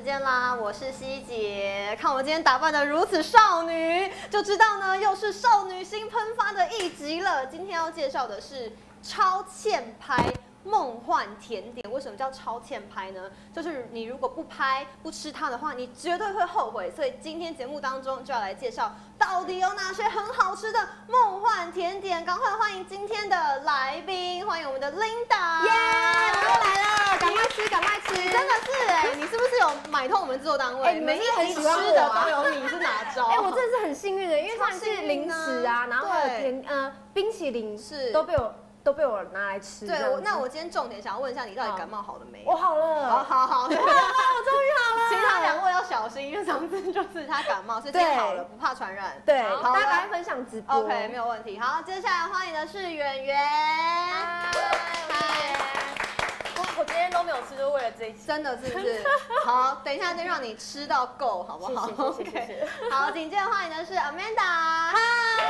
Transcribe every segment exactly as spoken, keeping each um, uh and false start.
时间啦，我是希姐。看我今天打扮的如此少女，就知道呢又是少女心喷发的一集了。今天要介绍的是超欠拍梦幻甜点。为什么叫超欠拍呢？就是你如果不拍不吃它的话，你绝对会后悔。所以今天节目当中就要来介绍到底有哪些很好吃的梦幻甜点。赶快欢迎今天的来宾，欢迎我们的 Linda。 耶，我又来了，赶快吃，赶快吃！ 真的是哎、欸，你是不是有买通我们制作单位？ 哎、欸，每一很喜欢吃的都有你，是哪招？ 哎、欸，我真的是很幸运的，因为像是零食啊，然后还有甜呃冰淇淋是都被我。都被我拿来吃。 对，我那我今天重点想要问一下，你到底感冒好了没？ 我好了， 好好好， 我好了，我终于好了。 其他两位要小心，因为上次就是他感冒，所以今天好了，不怕传染。 对，大家赶快分享直播。 OK， 没有问题。好，接下来欢迎的是圆圆。 嗨，我我今天都没有吃，就为了这一次。 真的是不是？好，等一下就让你吃到够，好不好？ 谢谢谢谢。 好，紧接着欢迎的是 Amanda。 嗨。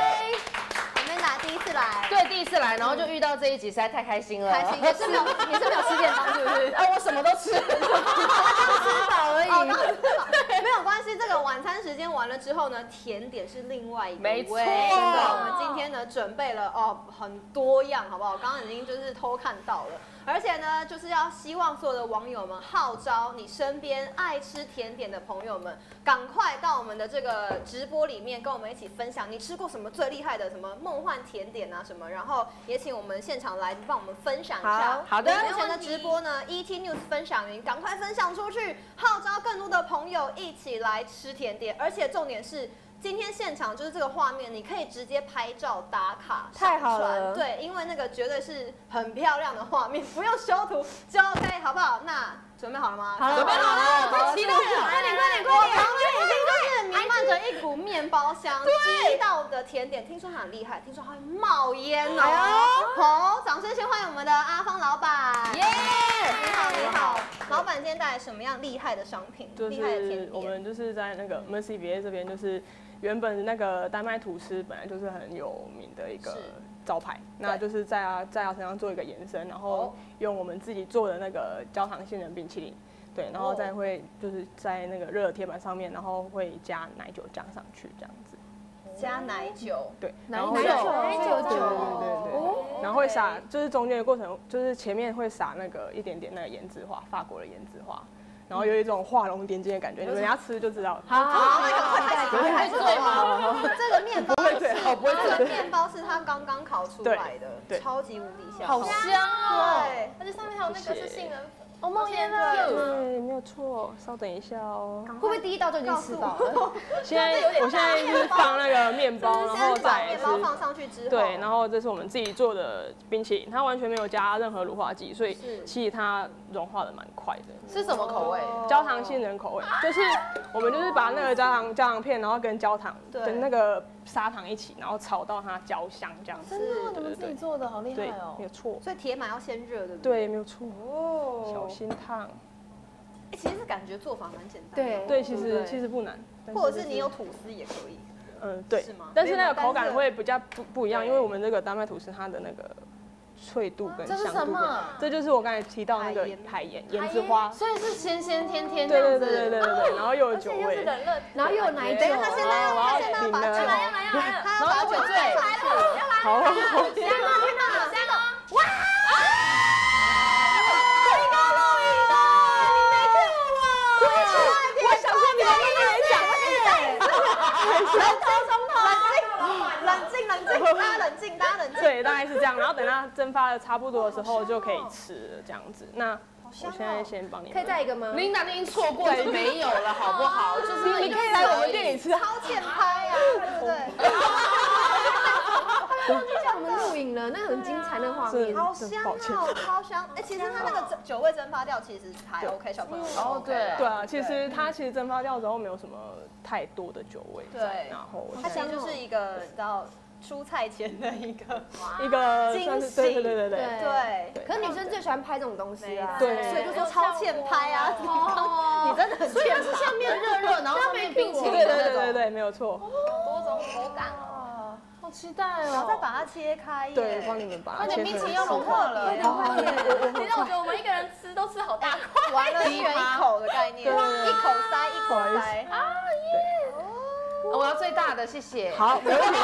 Amanda 第一次来， 对，第一次来，然后就遇到这一集，实在太开心了。 开心，也是没有，也是没有吃便当，是不是？ 啊，我什么都吃， 吃饱而已。 哦，刚吃饱，没有关系。这个晚餐时间完了之后呢，甜点是另外一个味。 没错， 真的，我们今天呢准备了哦很多样，好不好？刚刚已经就是偷看到了。而且呢，就是要希望所有的网友们号召你身边爱吃甜点的朋友们，赶快到我们的这个直播里面跟我们一起分享你吃过什么最厉害的什么梦幻甜点啊什么，然后也请我们现场来帮我们分享一下。 好的， 目前的直播呢 ，E T News 分享云，赶快分享出去，号召更多的朋友一起来吃甜点。而且重点是。今天现场就是这个画面，你可以直接拍照打卡太好了。 对，因为那个绝对是很漂亮的画面，不用修图就 OK， 好不好？那准备好了吗？ 好了， 准备好了，快期待了， 快点快点快点！ 旁边已经就是弥漫着一股面包香，第一道的甜点，听说很厉害，听说还会冒烟哦。好，掌声先欢迎我们的阿芳老板。 耶！ 你好，你好，老板今天带来什么样厉害的商品？厉害的甜点。 我们就是在那个 Mercy B A 这边，就是原本那个丹麦吐司本来就是很有名的一个招牌，那就是在它在它身上做一个延伸，然后用我们自己做的那个焦糖杏仁冰淇淋，对，然后再会就是在那个热的铁板上面，然后会加奶酒酱上去这样子。 加奶酒， 对， 奶酒，奶酒， 对对对对，然后会撒，就是中间的过程，就是前面会撒那个一点点那个盐渍花，法国的盐渍花，然后有一种画龙点睛的感觉，你们等下吃就知道。 好，那个快会醉吗？ 这个面包不会醉，好不会醉。 这个面包是它刚刚烤出来的，超级无敌香， 好香哦！ 对， 而且上面还有那个是杏仁。 哦，冒烟了！ 对，没有错。稍等一下哦。 会不会第一道就已经吃饱了？ 现在我现在是放那个面包，然后再面包放上去之后， 对，然后这是我们自己做的冰淇淋，它完全没有加任何乳化剂，所以其实它融化的蛮快的。 是什么口味？ 焦糖杏仁口味，就是我们就是把那个焦糖焦糖片，然后跟焦糖跟那个砂糖一起，然后炒到它焦香这样子。 真的，你们自己做的好厉害哦！ 没有错。 所以铁板要先热，对不对？对，没有错。哦，小心烫。 哎，其实感觉做法蛮简单。 对对，其实其实不难。 或者是你有吐司也可以。 嗯，对。 是吗？ 但是那个口感会比较不不一样，因为我们这个丹麦吐司它的那个脆度跟香度。这是什么？这就是我刚才提到那个海盐盐渍花。 所以是鲜鲜甜甜的。对对对对对对，然后又有酒味， 然后又有奶酒。 等一下，他现在要他现在要把酒， 要来要来要来， 他要把酒醉， 来了要来， 好， 香哦香哦，哇！ 冷静，冷静，大家冷静，大家冷静。 对，大概是这样。然后等它蒸发的差不多的时候，就可以吃了，这样子。那我现在先帮你。 可以再一个吗 ？Linda已经错过就没有了，好不好？就是你可以来我们店里吃， 超欠拍啊，对不对？ 忘记叫我们录影了，那个很精彩那画面， 好香哦，超香。哎，其实它那个酒味蒸发掉，其实还 OK， 小朋友。 哦，对， 对啊，其实它其实蒸发掉之后没有什么太多的酒味在，然后它其实就是一个你知道蔬菜前的一个一个惊喜， 对对对对对对。 可是女生最喜欢拍这种东西啊， 对，所以就说超欠拍啊，你真的很欠拍。 所以它是下面热热，然后上面冰淇淋， 对对对对对，没有错。 多种口感哦。好期待哦！ 然后再把它切开， 对，帮你们把它切开。 冰淇淋要融化了， 快点快点！ 你让我觉得我们一个人吃都吃好大块， 完了一人一口的概念，一口口塞啊耶！我要最大的，谢谢。 好，没问题。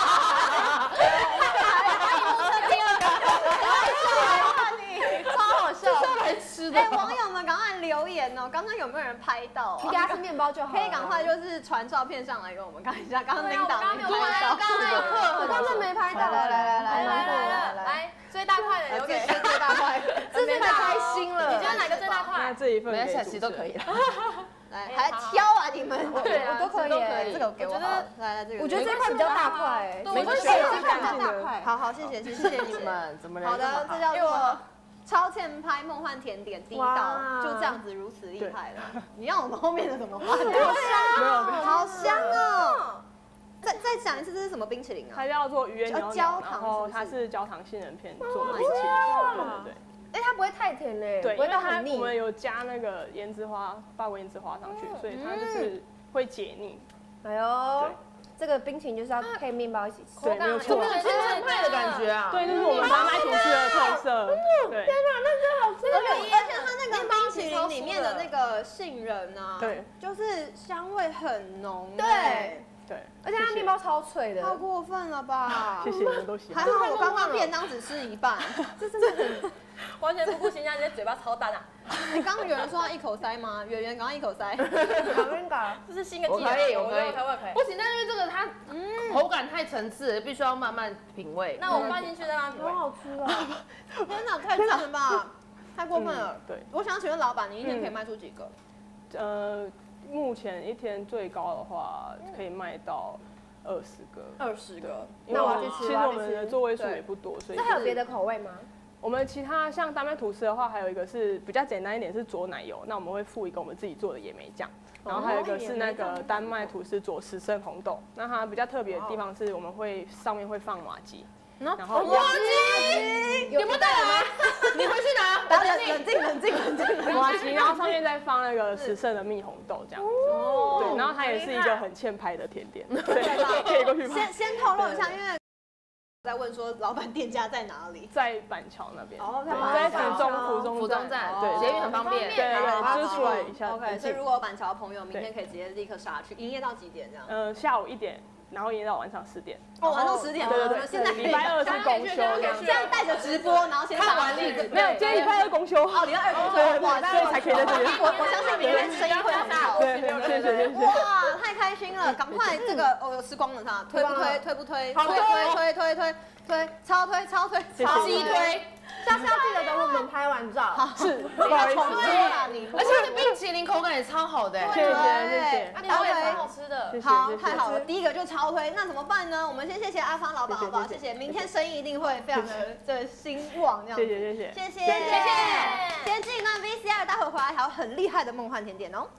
超好笑， 是来吃的。 哎，网友们赶快留言哦！刚刚有没有人拍到？ 皮夹是面包就好， 可以赶快就是传照片上来给我们看一下。刚刚领导没有拍到， 刚刚有课，我刚刚没拍到。 来来来来来来来来，最大块的留给最大块， 这是太开心了。 你觉得哪个最大块？ 那这一份没关系，都可以了。 来，还挑啊你们？ 对，我都可以。 这个给我。来来，这个。 我觉得这块比较大块， 我觉得这块比较大块。好好，谢谢谢谢你们，怎么好的，这叫做超前拍梦幻甜点第一道，就这样子如此厉害了。你让我们后面的怎么办？好香，好香哦！再再讲一次，这是什么冰淇淋啊？ 它叫做鱼圆袅袅，然后它是焦糖杏仁片做的冰淇淋，对对对。 哎，它不会太甜嘞， 对，因为它腻。 我们有加那个胭脂花，法国胭脂花上去，所以它就是会解腻。 哎呦，这个冰淇淋就是要配面包一起吃， 对，没有错。 有千层派的感觉啊！ 对，这是我们丹麦吐司的特色。对， 天哪，那真好吃！ 而且而且它那个冰淇淋里面的那个杏仁啊， 对， 就是香味很浓。 对。 对， 而且它面包超脆的， 太过分了吧？ 谢谢你们都喜欢。 还好我刚刚便当只吃一半，这真的很完全不顾形象，直接嘴巴超大的。 你刚刚有人说要一口塞吗？圆圆刚刚一口塞， 好尴尬， 这是新的技能。 我可以， 我可以，我可以。 不行，但是因为这个它口感太层次，必须要慢慢品味。 那我放进去再慢慢品味。 好好吃啊！ 天哪，太赞了吧！太过分了。 对， 我想请问老板，你一天可以卖出几个？ 呃，目前一天最高的话可以卖到二十个， 二十个。 那我要去吃。 其实我们的座位数也不多，所以。 这还有别的口味吗？ 我们其他像丹麦吐司的话，还有一个是比较简单一点，是佐奶油。那我们会附一个我们自己做的野莓酱，然后还有一个是那个丹麦吐司佐十胜红豆。那它比较特别的地方是，我们会上面会放麻吉。然后麻吉有没有带来？你回去拿。 等等，冷静冷静冷静。 麻吉，然后上面再放那个十胜的蜜红豆这样子。对，然后它也是一个很欠拍的甜点。对，可以过去拍。 先先透露一下，因为在问说老板店家在哪里？ 在板桥那边。 哦， 在府中府中府中站， 对， 捷运很方便。 对对，就是出来一下。 OK，所以如果有板桥的朋友，明天可以直接立刻杀去。营业到几点这样？ 呃，下午一点。然后营业到晚上十点。 哦，晚上十点。 对对对， 现在礼拜二是公休， 这样带着直播，然后先看完例子。 没有，今天礼拜二公休。 哦，礼拜二公休，哇， 所以才可以在这边。 我我相信明天生意会很好。 对，谢谢谢谢。 哇，太开心了！赶快这个哦，吃光了它，推不推？推不推？推推推推推推，超推超推， 超级推。下次要记得等我们拍完照。 是，不好意思。 而且它的冰淇淋口感也超好的。 谢谢谢谢。 那你们也超好吃的。 好，太好了，第一个就超推，那怎么办呢？我们先谢谢阿芳老板好不好？谢谢，明天生意一定会非常的的兴旺这样。 谢谢谢谢。 谢谢谢谢。先进一段 V C R， 待会回来还有很厉害的梦幻甜点哦。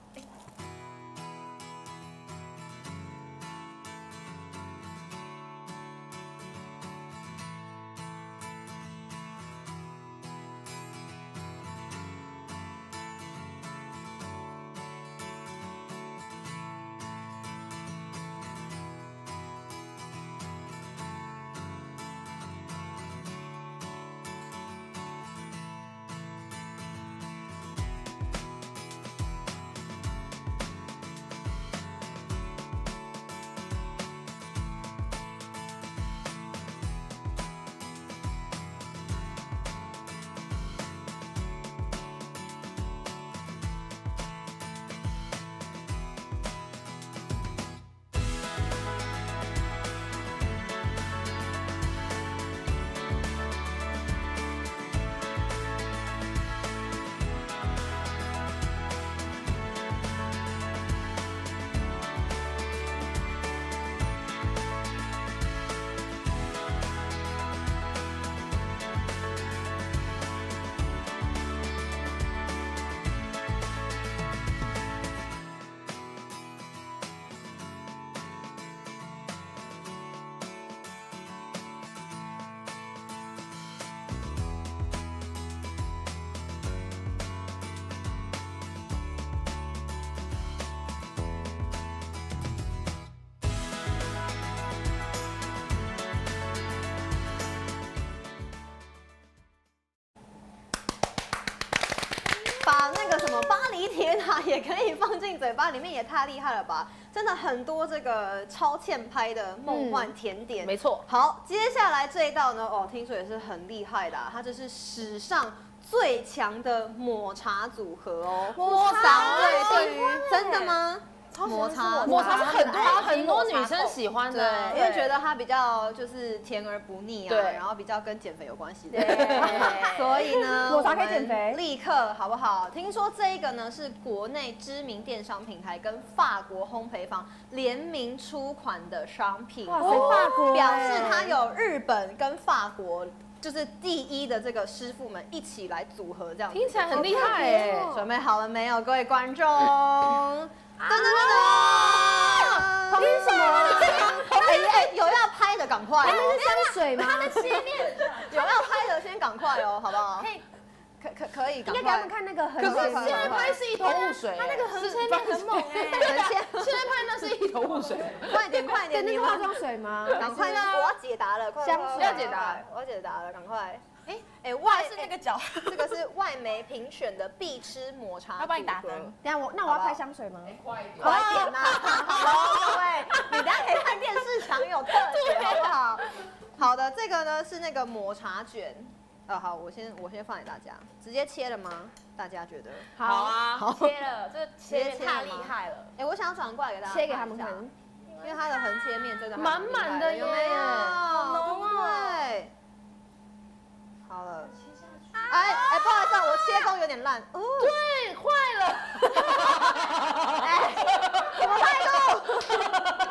把也可以放进嘴巴里面，也太厉害了吧！真的很多这个超欠拍的梦幻甜点， 没错。 好，接下来这一道呢，哦，听说也是很厉害的、啊，它这是史上最强的抹茶组合哦。 抹茶对对于真的吗？抹茶， 抹茶是很多很多女生喜欢的， 对，因为觉得它比较就是甜而不腻啊， 对， 然后比较跟减肥有关系的， 对， 所以呢， 抹茶可以减肥， 立刻好不好？听说这一个呢是国内知名电商平台跟法国烘焙坊联名出款的商品， 哇塞，法国表示它有日本跟法国。就是第一的这个师傅们一起来组合这样， 听起来很厉害哎！ 准备好了没有，各位观众？噔噔噔噔！ 旁边是什么？ 哎哎，有要拍的赶快！ 那是香水吗？ 它的切面有要拍的先赶快哦，好不好？ 可以， 可可可以， 应该给他们看那个横切。 可是现在拍是一头雾水， 它那个横切面很猛哎， 横切。 现在拍那是一头雾水， 快点快点！ 那是化妆水吗？ 赶快啊！我要解答了，快香水要解答，我要解答了，赶快！哎哎，外是那个角，这个是外媒评选的必吃抹茶， 要帮你打分。等下我，那我要拍香水吗？ 快点呐！好，各位，你等下可以看电视墙有特写，好不好？好的，这个呢是那个抹茶卷。呃，好，我先我先放给大家，直接切了吗？大家觉得？ 好啊， 好， 切了，这个切切太厉害了。 哎，我想要转过来给大家， 切给他们看， 因为它的横切面真的满满的， 有没有？ 浓啊！ 对。好了，哎哎，不好意思，我切工有点烂。哦， 对，坏了。 哎，什么态度？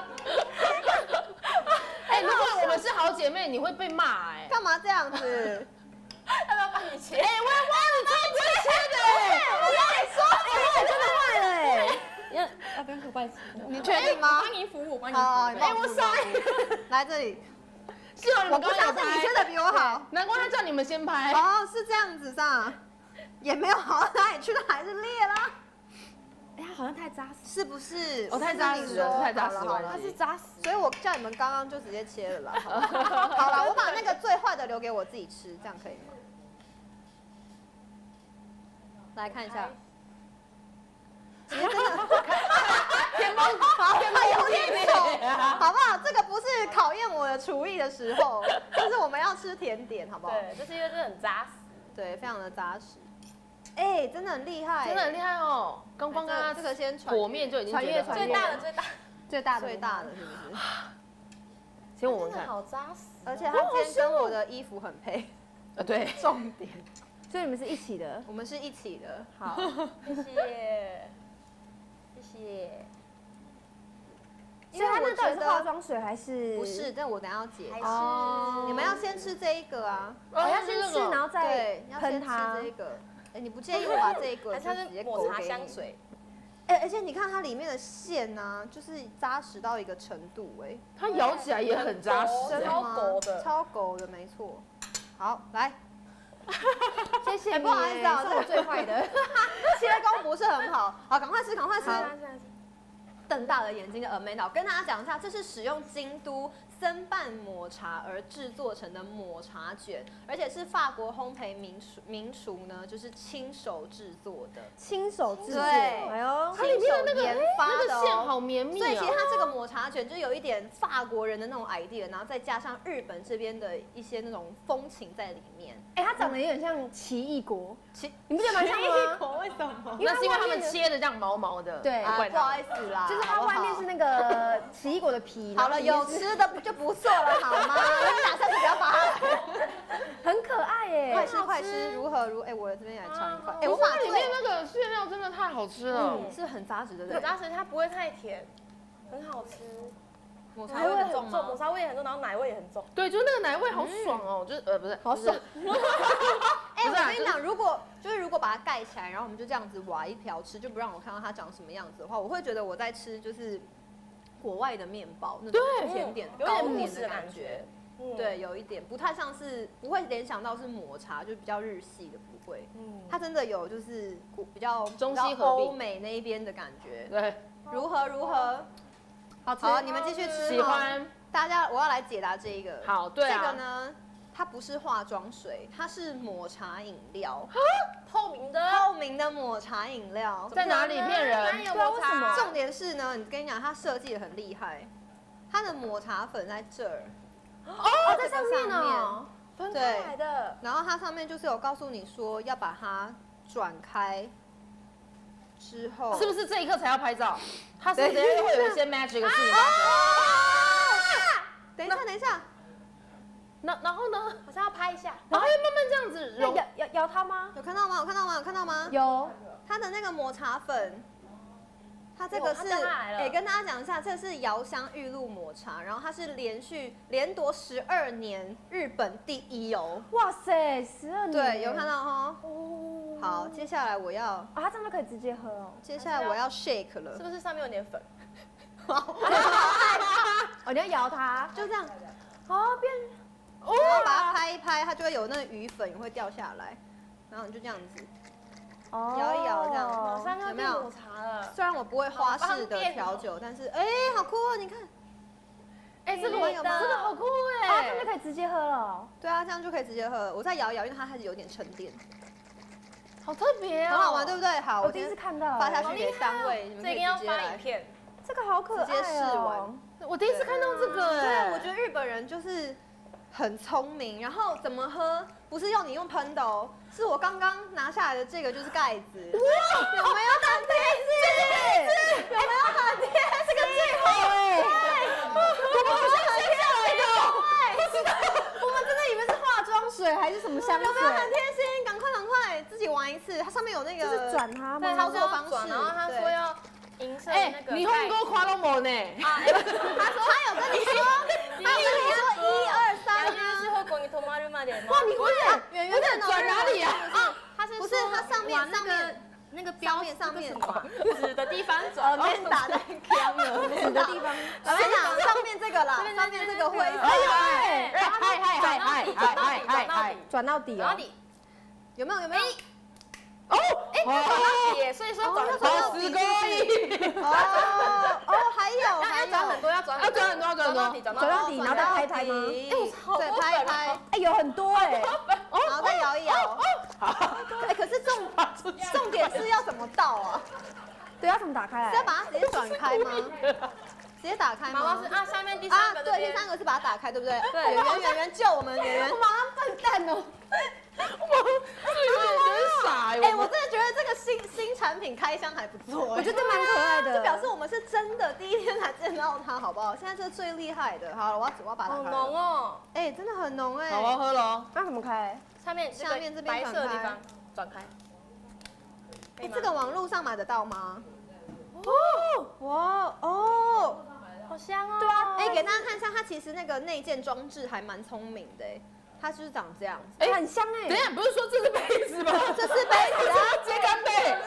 哎，如果我们是好姐妹，你会被骂哎。 干嘛这样子？ 要不要帮你切？ 哎，我要帮你自己切的哎。 我跟你说， 哎，真的坏了哎。要要不要我帮你？ 你确定吗？ 帮你服务，帮你服务。 哎，我塞。 来这里。 是哦， 我不相信你切的比我好， 难怪他叫你们先拍。 哦，是这样子上，也没有好到哪里去，它还是裂啦。 哎，它好像太扎实， 是不是？ 哦，太扎实了，太扎实了， 它是扎实， 所以我叫你们刚刚就直接切了啦。好了，我把那个最坏的留给我自己吃，这样可以吗？来看一下。其实真的，天崩好，它有点丑，好不好？这个不是考验我的厨艺的时候，就是我们要吃甜点，好不好？ 对，就是因为这很扎实， 对，非常的扎实。哎，真的很厉害， 真的很厉害哦！刚刚刚刚这个先裹面就已经传阅传阅最大的最大最大的最大的是不是？ 请我们看， 好扎实， 而且它今天跟我的衣服很配。 呃，对， 重点。 所以你们是一起的， 我们是一起的。 好，谢谢。谢谢。所以它那到底是化妆水还是？ 不是，但我等下要解释。 哦， 你们要先吃这一个啊， 我要先吃，然后再喷它。 这个，哎，你不介意我把这一个就直接抹茶香水？ 哎，而且你看它里面的馅呢，就是扎实到一个程度，哎， 它咬起来也很扎实， 超勾的，超勾的，没错。好，来。 谢谢， 不好意思啊， 是我最坏的， 切工不是很好。好，赶快吃，赶快吃。瞪大了眼睛的 Amanda， 跟大家讲一下，这是使用京都森瓣抹茶而制作成的抹茶卷，而且是法国烘焙名厨名厨呢，就是亲手制作的， 亲手制作， 哎呦， 它里面的那个研发的、 那个馅好绵密、哦， 所以其实它这个抹茶卷就有一点法国人的那种 idea， 然后再加上日本这边的一些那种风情在里面。 哎、欸，它长得有点像奇异果， 奇， 你不觉得蛮像吗？ 奇异果为什么？ 那是因为他们切的这样毛毛的， 对， 啊、不好意思啦， 就是它外面是那个奇异果的皮。 好了，有吃的就不错了，好吗？你俩下次不要发来。 很可爱耶， 快吃快吃，如何如？哎、欸，我这边来尝一块。哎、欸，我把里面那个馅料真的太好吃了， 嗯、是很扎实的， 很扎实，它不会太甜，很好吃。 抹茶味很重吗？ 抹茶味也很重，然后奶味也很重。 对，就是那个奶味好爽哦，就是呃不是， 好爽。哎，我跟你讲，如果就是如果把它盖起来，然后我们就这样子挖一瓢吃，就不让我看到它长什么样子的话，我会觉得我在吃就是国外的面包那种甜点糕点的感觉。对，有一点不太像是，不会联想到是抹茶，就比较日系的不会。嗯，它真的有就是比较中西合并欧美那一边的感觉。 对， 如何如何？好吃，好，你们继续吃。 喜欢。 大家，我要来解答这一个。 好，对啊。 这个呢， 它不是化妆水，它是抹茶饮料， 透明的， 透明的抹茶饮料。 在哪里骗人？ 哪有抹茶？ 重点是呢，你跟你讲，它设计的很厉害，它的抹茶粉在这儿， 哦，在上面哦， 分开来的。 然后它上面就是有告诉你说要把它转开之后， 是不是这一刻才要拍照？它是等一下会有一些 magic 的事情发生。 等一下，等一下， 那然后呢？ 好像要拍一下， 然后又慢慢这样子融。 摇摇摇它吗？ 有看到吗？有看到吗？有看到吗？ 有。 它的那个抹茶粉，它这个是，哎，跟大家讲一下，这是遥香玉露抹茶，然后它是连续连夺十二年日本第一哦。 哇塞，十二年。 对，有看到哈。哦。好，接下来我要， 啊，它这样就可以直接喝哦。 接下来我要 shake 了， 是不是上面有点粉？ 哦，你要摇它， 就这样， 哦，变， 然后把它拍一拍，它就会有那个鱼粉也会掉下来，然后你就这样子。 哦， 摇一摇这样， 马上要有没有变抹茶了。 虽然我不会花式的调酒，但是哎，好酷哦！你看， 哎，这个有吗？ 这个好酷啊， 哎！ 这样就可以直接喝了。 对啊，这样就可以直接喝。我再摇一摇，因为它开始有点沉淀， 好特别哦， 很好玩，对不对？好， 我第一次看到， 发下去给三位，你们可以这一定要直接来。 发影片。 这个好可爱哦。 直接试完。 我第一次看到这个对， 哎， 我觉得日本人就是很聪明，然后怎么喝不是用你用喷的哦，是我刚刚拿下来的这个就是盖子。有没有很贴心？有没有很贴？这个最好哎！我们不是很贴心的， 我们真的以为是化妆水还是什么香水？ 有没有很贴心？赶快赶快，自己玩一次。它上面有那个就是转它对， 吗？ 他说要转，然后他说要银色的那个。 你红哥夸到我呢？ 啊，他说他有跟你说，他有跟你说一二三啊。 是会滚你头妈日嘛点吗？ 哇，你会圆圆的转哪里啊？ 啊，他是不是它上面上面那个上面上面指的地方转， 面打在枪了， 指的地方。 我跟你讲，上面这个啦，上面这个灰色， 哎嗨嗨嗨嗨嗨嗨嗨， 转到底哦。 转到底。 有没有有没有？ 哦， 哎，转到底耶，所以说转要到转到底哦哦，还有还有要转很多，要转要转很多，转很多， 转转到底，然后再拍拍吗？ 对，拍一拍， 哎，有很多哎。 然后再摇一摇。哎，可是重重点是要怎么倒啊？ 对，要怎么打开来？ 是要把它直接转开吗？直接打开吗？ 毛毛是啊，下面第啊三个， 对，第三个是把它打开，对不对？ 对圆圆圆圆救我们圆圆。 我马上笨蛋哦。 真傻哎，我真的觉得这个新新产品开箱还不错， 我觉得蛮可爱的， 就表示我们是真的第一天才见到它，好不好？现在这是最厉害的。好了，我要我要把它打好开。 浓哦， 哎，真的很浓哎。 好，我要喝了哦。 那怎么开？ 下面下面这边白色的地方转开。 哎，这个网络上买得到吗？哦，哇哦， 好香哦。 对啊，哎，给大家看一下，它其实那个内建装置还蛮聪明的，哎，它就是长这样子。 哎，很香哎。 等一下，不是说这是杯子吗？ 这是杯子啊， 直接干杯。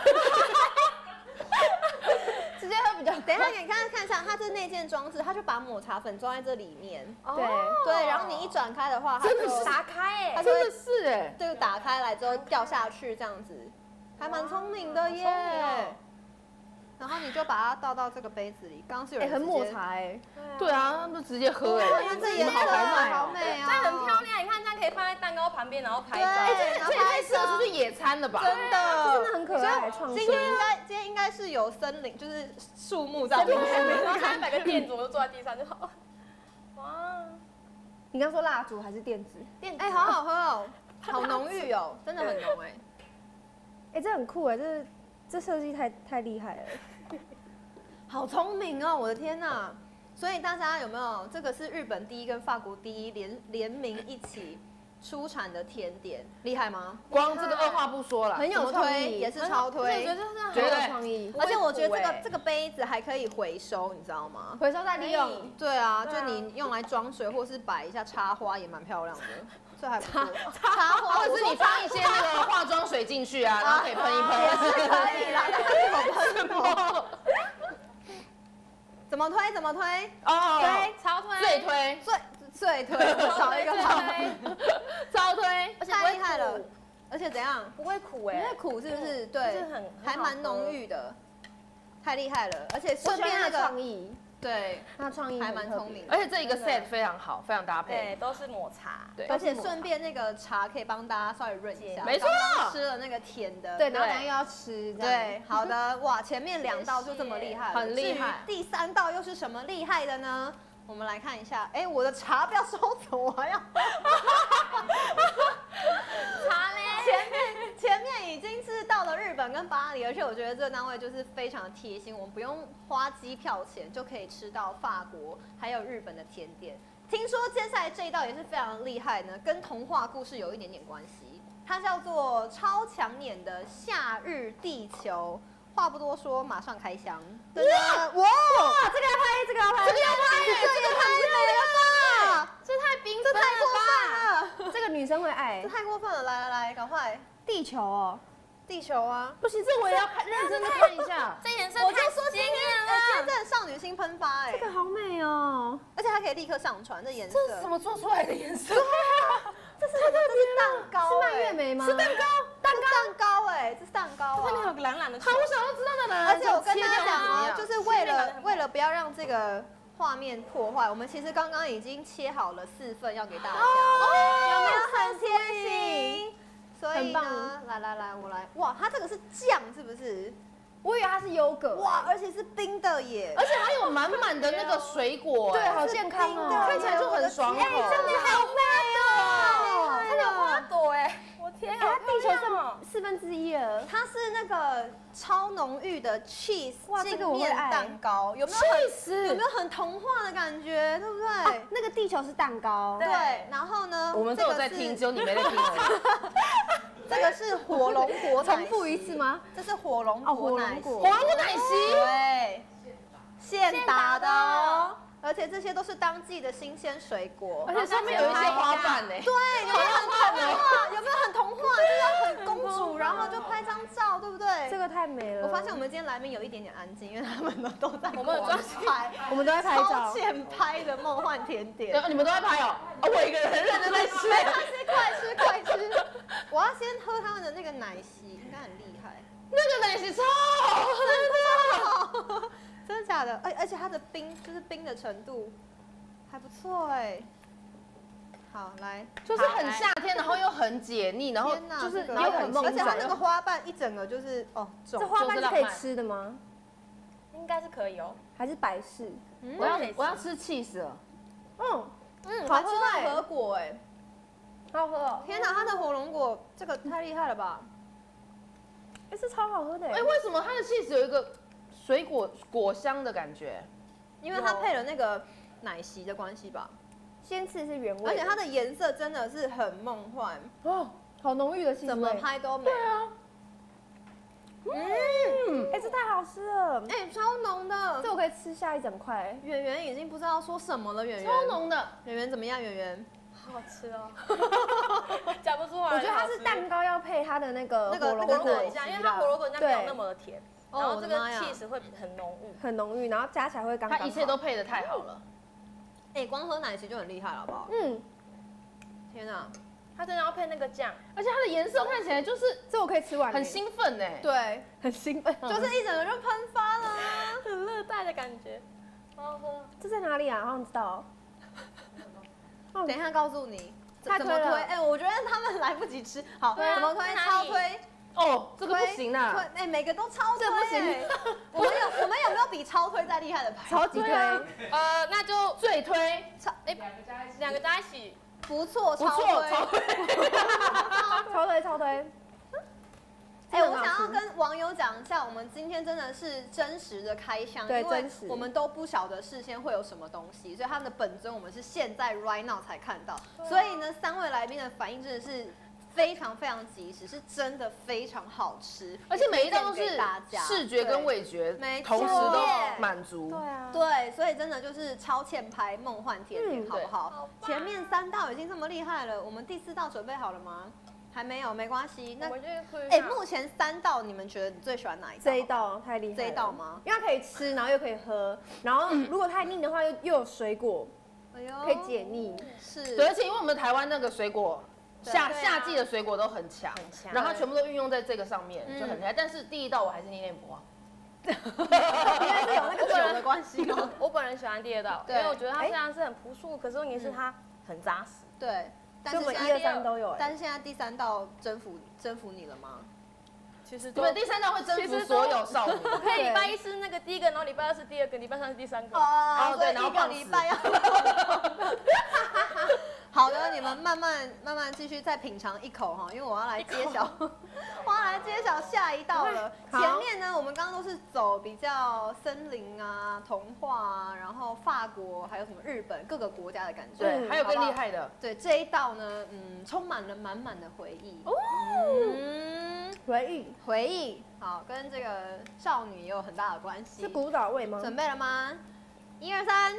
直接喝比较。等一下给你看看一下，它这内建装置，它就把抹茶粉装在这里面。 对对，然后你一转开的话，它真的就是打开哎， 它就会真的是哎， 这个打开来之后掉下去，这样子，还蛮聪明的耶。然后你就把它倒到这个杯子里，刚刚是有哎， 人很抹直接茶哎。 对啊，那直接喝哎， 因为这颜色好美好哦。 美啊， 这样很漂亮，你看这样可以放在蛋糕旁边，然后拍对， 照。 然后这也太拍照适合出去野餐了吧？ 真的， 真的很可爱，创新。 今天应该今天应该是有森林，就是树木在里面。 然后下面摆个垫子，我就坐在地上就好。哇， 你刚说蜡烛还是垫子？ 垫子哎，好好喝哦，好浓郁哦，真的很浓哎。 哎，这很酷哎，这这设计太太厉害了。 好聪明哦！我的天哪！所以大家有没有这个是日本第一跟法国第一联联名一起出产的甜点，厉害吗？ 光这个二话不说了， 很有怎么创意， 推也是超我推觉得，这样绝对很有创意。 而且我觉得这个不会苦欸这个杯子还可以回收，你知道吗？ 回收再利用。 对啊， 对啊就你用来装水或是摆一下插花也蛮漂亮的，这还不错。插花， 或者是你放一些那个化妆水进去啊，然后可以喷一喷， 也是可以啦，但是有喷头。怎么推？怎么推？ 哦， 对，超推， 最推， 最最推，少一个好， 超推， 而且太厉害了。而且怎样？ 不会苦哎， 因为苦是不是？ 就对是很， 还蛮浓郁的，太厉害了。而且顺顺便那便那个个创意， 对， 那创意还蛮聪明的。 而且这一个 set 非常好，非常搭对， 配。 都是抹茶。 对， 而且顺便那个茶可以帮大家稍微润一下。 没错， 刚刚吃了那个甜的。 对，然后等下又要吃。 对，好的，哇，前面两道就这么厉害了， 很厉害。 第三道又是什么厉害的呢？我们来看一下，哎，我的茶不要收走，我还要。 茶嘞。 前面前面已经是到了日本跟巴黎，而且我觉得这个单位就是非常贴心，我们不用花机票钱就可以吃到法国还有日本的甜点。听说接下来这一道也是非常厉害呢，跟童话故事有一点点关系，它叫做超抢眼的夏日地球。话不多说，马上开箱。哇哇！ 哇，这个要拍，这个要拍， 这个要拍，这个太美了吧！ 这太缤这纷太过分了吧！ 了， 这个女生会爱这。太过分了！来来来，赶快！ 地球哦， 地球啊！ 不行，这我也要看认真的看一下。 这颜色我就太说今天惊艳呃，今天了。 真的少女心喷发哎、 这个好美哦。 而且它可以立刻上传，这颜色。 这是怎么做出来的颜色？ 这是这是蛋糕、 是哎蔓越莓吗？ 是蛋糕，蛋糕，蛋糕哎、这是蛋糕上面啊！ 有个蓝蓝的球好，我想要知道那蓝而且我跟大家讲哦， 就就是为了为了不要让这个画面破坏，我们其实刚刚已经切好了四份要给大家，有没有很贴心？所以很棒呢，来来来，我来，哇，它这个是酱是不是？ 我以为它是优格。 哇，而且是冰的耶！ 而且还有满满的那个水果， 对， 哎好健康哦。 看起来就很爽口。 哎，上面还有花哦， 它有花朵哎！我天啊， 哎，它地球好漂亮哦剩四分之一了。 它是那个超浓郁的 cheese 哇这镜个我会爱面蛋糕，有没有很有没有很童话的感觉，对不啊对？ 那个地球是蛋糕。 对，然后呢， 我们都有在听，只有你没在听而已。 这个是火龙果奶重复一次吗？ 这是火龙哦， 果奶昔， 火龙果。 火龙果奶昔， 对，现打的哦，而且这些都是当季的新鲜水果， 而且上面有一些花瓣呢。 对，有没有很童话？有没有很童话？就是很公主，然后就拍张照，对不对？ 这个太美了。 我发现我们今天来宾有一点点安静，因为他们都在我们有狂拍， 我们都在拍超照。 前拍的梦幻甜点。 对，你们都在拍哦，啊我一个人很认真在吃。 没关系，快吃快吃！我要先喝他们的那个奶昔，应该很厉害。 那个奶昔超好喝的， 真的假的？而而且它的冰就是冰的程度还不错哎。好，来， 就是很夏天，然后又很解腻，然后天哪， 就是这个又很清而且它爽。 那个花瓣一整个就是哦， 这花瓣是可以吃的吗？ 应该是可以哦。 还是百事？ 我要我要吃 cheese 了， 嗯， 嗯， 好喝还吃到欸核果哎！ 好喝哦。 天哪，它的火龙果这个太厉害了吧！ 哎，这超好喝的。 哎，为什么它的 cheese 有一个水果果香的感觉？ 因为它配了那个奶昔的关系吧， 鲜刺是原味的， 而且它的颜色真的是很梦幻， 哦，好浓郁的气味。 怎么拍都美。对啊， 嗯， 哎，这太好吃了。 哎，超浓的。 这我可以吃下一整块。 圆圆已经不知道说什么了，圆圆。 超浓的。 圆圆怎么样？圆圆好好吃哦，讲不出来。 我觉得它是蛋糕要配它的那个那个火龙那个果果一下，因为它火龙果酱没有对那么的甜， 哦然后这个我的妈呀 cheese 会很浓郁。 很浓郁，然后加起来会刚刚好。 它一切都配的太好了。 哎，光喝奶昔就很厉害了，好不好？ 嗯， 天哪！ 它真的要配那个酱， 而且它的颜色看起来就是这我可以吃完。 很，兴奋哎。 对， 很兴奋。 就是一整个就喷发了啊。 很热带的感觉，好好喝。 这在哪里啊？好想知道。 等一下告诉你太推了怎么推。哎，我觉得他们来不及吃，好， 对啊怎么推？ 在哪里超推。 哦，这个不推推， 行啊。 哎，每个都超推， 这不行哎。我们有我们有没有比超推再厉害的牌？ 超级推， 呃，那就最推， 超哎两个加一起， 不错， 不超错， 推。 超推。 超推超推。 哎，我这很好吃想要跟网友讲一下，我们今天真的是真实的开箱， 对因为真实我们都不晓得事先会有什么东西，所以他们的本尊我们是现在 right now 才看到，所以呢，三位来宾的反应真的是非常非常及时，是真的非常好吃， 而且每一道都推荐是给大家视觉跟味觉没错同时都满足。 对啊。 对，所以真的就是超前拍梦幻甜点， 嗯好不好？ 好棒前面三道已经这么厉害了，我们第四道准备好了吗？还没有，没关系。那我们就会哎，目前三道你们觉得你最喜欢哪一道？ 这一道太厉害了。 这一道吗？ 因为它可以吃，然后又可以喝，然后如果太腻的话，又又有水果， 哎呦可以解腻。 是， 对，而且因为我们台湾那个水果夏对啊夏季的水果都很强， 很强然后它全部都运用在这个上面， 嗯就很厉害。但是第一道我还是念念不忘。 因为是有那个酒的关关系吗？ 我本人喜欢第二道，因对为我觉得它虽然是很朴素，可是问题是它很扎实。 对，但所以我们一二是现在三都有哎。 但是现在第三道征服征服你了吗？ 其实你们第三道会征服所有少女。 我可以礼拜一是那个第一个，然后礼拜二是第二个，礼拜三是第三个。 哦， 对然后所以一个礼拜要。好的，你们慢慢慢慢继续再品尝一口哈，因为我要来揭晓，我要来揭晓下一道了。 好前面呢，我们刚刚都是走比较森林啊、童话啊，然后法国还有什么日本各个国家的感觉。 对，还有更好不好厉害的， 对，这一道呢，嗯，充满了满满的回忆。哦，嗯， 回忆回忆，好，跟这个少女也有很大的关系。 是古早味吗？ 准备了吗？一二三。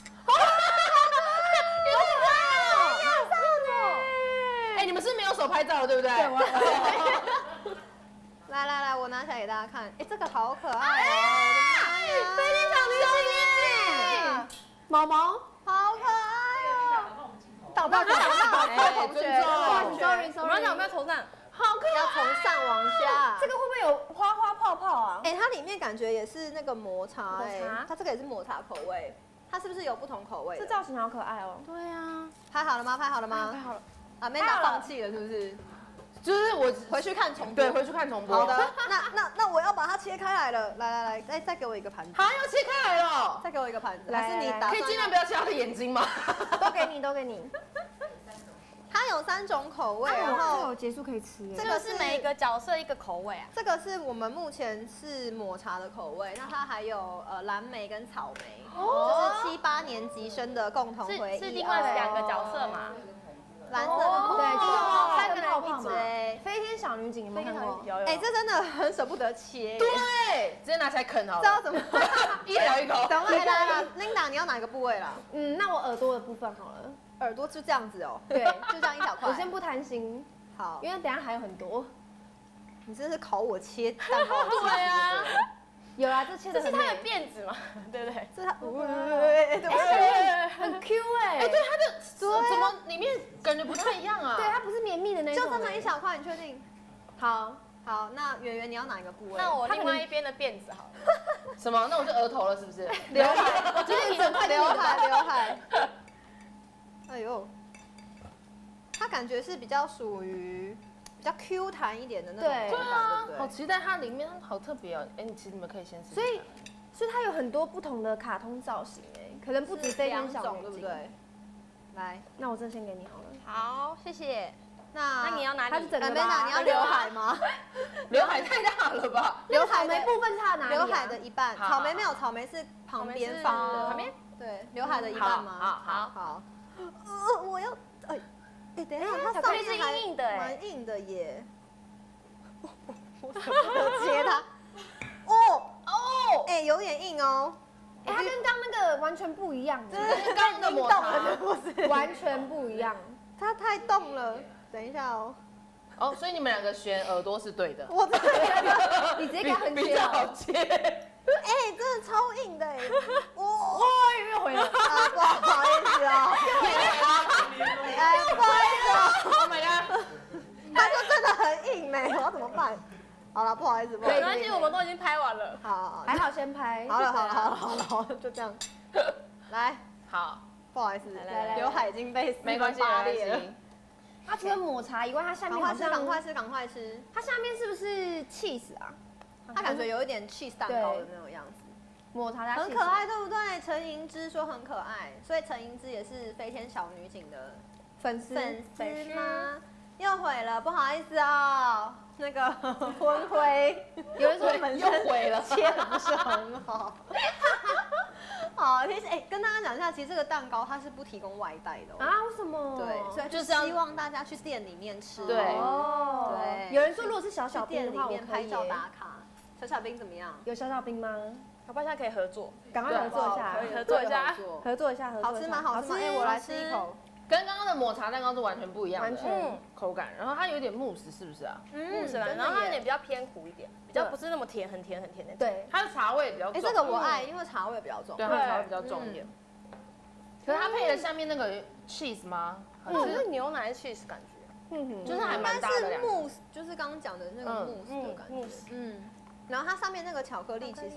哎，你们是没有手拍照的，对不对？ 对，我来来来，我拿起来给大家看。哎，这个好可爱哦！飞天小女警， 毛毛， 好可爱哦！导到导到哎同学， 尊重同学 sorry 我们要 sorry， 讲不要头上， 要从上往下。 这个会不会有花花泡泡啊？ 哎，它里面感觉也是那个抹茶，哎抹茶， 它这个也是抹茶口味。它是不是有不同口味的？ 这造型好可爱哦。 对啊， 拍好了吗？拍好了吗？ 太好了， 啊，Amanda 放弃了是不是？ 就是我回去看重播。 对回去看重播。 好的，那那那我要把它切开来了。来来来，再再给我一个盘子， 好，要切开来了， 再给我一个盘子。 来还是你来打算可以尽量不要切他的眼睛吗？ 都给你，都给你。 它有三种口味，然这个后有结束可以吃哎。 这个这个是每一个角色一个口味啊。 这个是我们目前是抹茶的口味，那它还有呃蓝莓跟草莓，就是七八年级生的共同是回忆。 是另外两个角色嘛？ 蓝色跟红对，就是色。 三个泡泡嘛。 对， 飞天小女警有没有看过？ 有有。 哎，这真的很舍不得切， 对，直接拿起来啃好了， 知道怎么？ 一咬一口。 等会来来，Linda，你要哪个部位啦？ 嗯，那我耳朵的部分好了。 耳朵就这样子哦， 对， 就这样一小块。 我先不贪心， 好， 因为等一下还有很多。 你真是考我切蛋糕的技术。 对啊， 有啊，这切的很这是它的美， 辫子嘛，对不对？ 这是它，对不对？ 很 Q 哎。 哎，对，它的怎么里面感觉不太一样啊？ 对，它不是绵密的那种。 就这么一小块，你确定？ 好， 好，那圆圆你要哪一个部位？ 那我另外一边的辫子好了。 什么？那我就额头了，是不是？ 刘海，我觉得你整块刘海，刘海。哎呦，它感觉是比较属于比较 Q 弹一点的那种对口感，对不对？ 好期待它里面好特别哦！哎，你其实你们可以先试试看。 所以所以它有很多不同的卡通造型哎，可能不止飞天小种， 女警。 对不对？来， 那我这先给你好了。 好，谢谢。 那那你要哪里？ 它是整个 Amanda，你要刘海吗？ 刘海太大了吧？ 刘海的草莓部分是它的哪里啊？ 刘海的一半， 好草莓没有，草莓是旁边放的。 旁边。 对，刘海的一半吗？ 好好好。呃，我要，哎，哎，等一下，它巧克力是上面还硬硬的哎蛮硬的耶。我舍不得接它。哦哦，哎，有点硬哦。 哎，它跟刚那个完全不一样， 就是刚刚的抹茶了，不是？ 完全不一样。 它太动了。等一下哦， 哦，所以你们两个选耳朵是对的， 我真的， 你直接给它横比较切好了。 好切。 哎，真的超硬的哎。哇， 哇，又回来。 啊，不好意思哦。哎，不好意思哦。 Oh my god！ 它就真的很硬呢，我要怎么办？好了，不好意思，不好意思。 没关系，我们都已经拍完了。 好好好， 还好先拍。 好了好了好了好了好了，就这样。来， 好， 不好意思， 来来刘海已经被没关系， 撕没裂了。 关系。 它除了抹茶以外，它下赶快吃， 面好像赶快吃，赶快吃。 它下面是不是 cheese 啊？ 它感觉有一点 cheese 蛋糕的那种样子， 抹茶加 cheese 很可爱，对不对？陈莹之说很可爱，所以陈莹之也是飞天小女警的粉丝粉丝吗？又毁了，不好意思哦。那个昏灰，有人说你们又毁了切的不是很好。好，其实哎，跟大家讲一下，其实这个蛋糕它是不提供外带的哦。 啊？为什么？ 对，所以就是希望大家去店里面吃。 对哦， 对有人说如果是小去小兵的话，我店里面可以耶。 拍照打卡。小小兵怎么样？ 有小小兵吗？ 好不好？现在可以合作。 赶快合作一下可，以合作一下合作合作一下，合作一下。 好吃吗？好吃吗？哎，我来吃一口。 跟刚刚的抹茶蛋糕是完全不一样的， 完全嗯口感，然后它有点慕斯，是不是啊？ 嗯是吧？然后它有点比较偏苦一点，比较不是那么甜，很甜很甜的。 对， 它的茶味比较哎， 重， 这个我爱，因为茶味比较重。 对，它的茶味比较重一点。可是它配的下面那个 cheese 吗？ 嗯，是牛奶 cheese 感觉。 嗯哼， 就是还应该蛮搭的两个。 是慕斯，就是刚刚讲的那个慕斯的感觉。 慕斯。 嗯，然后它上面那个巧克力其实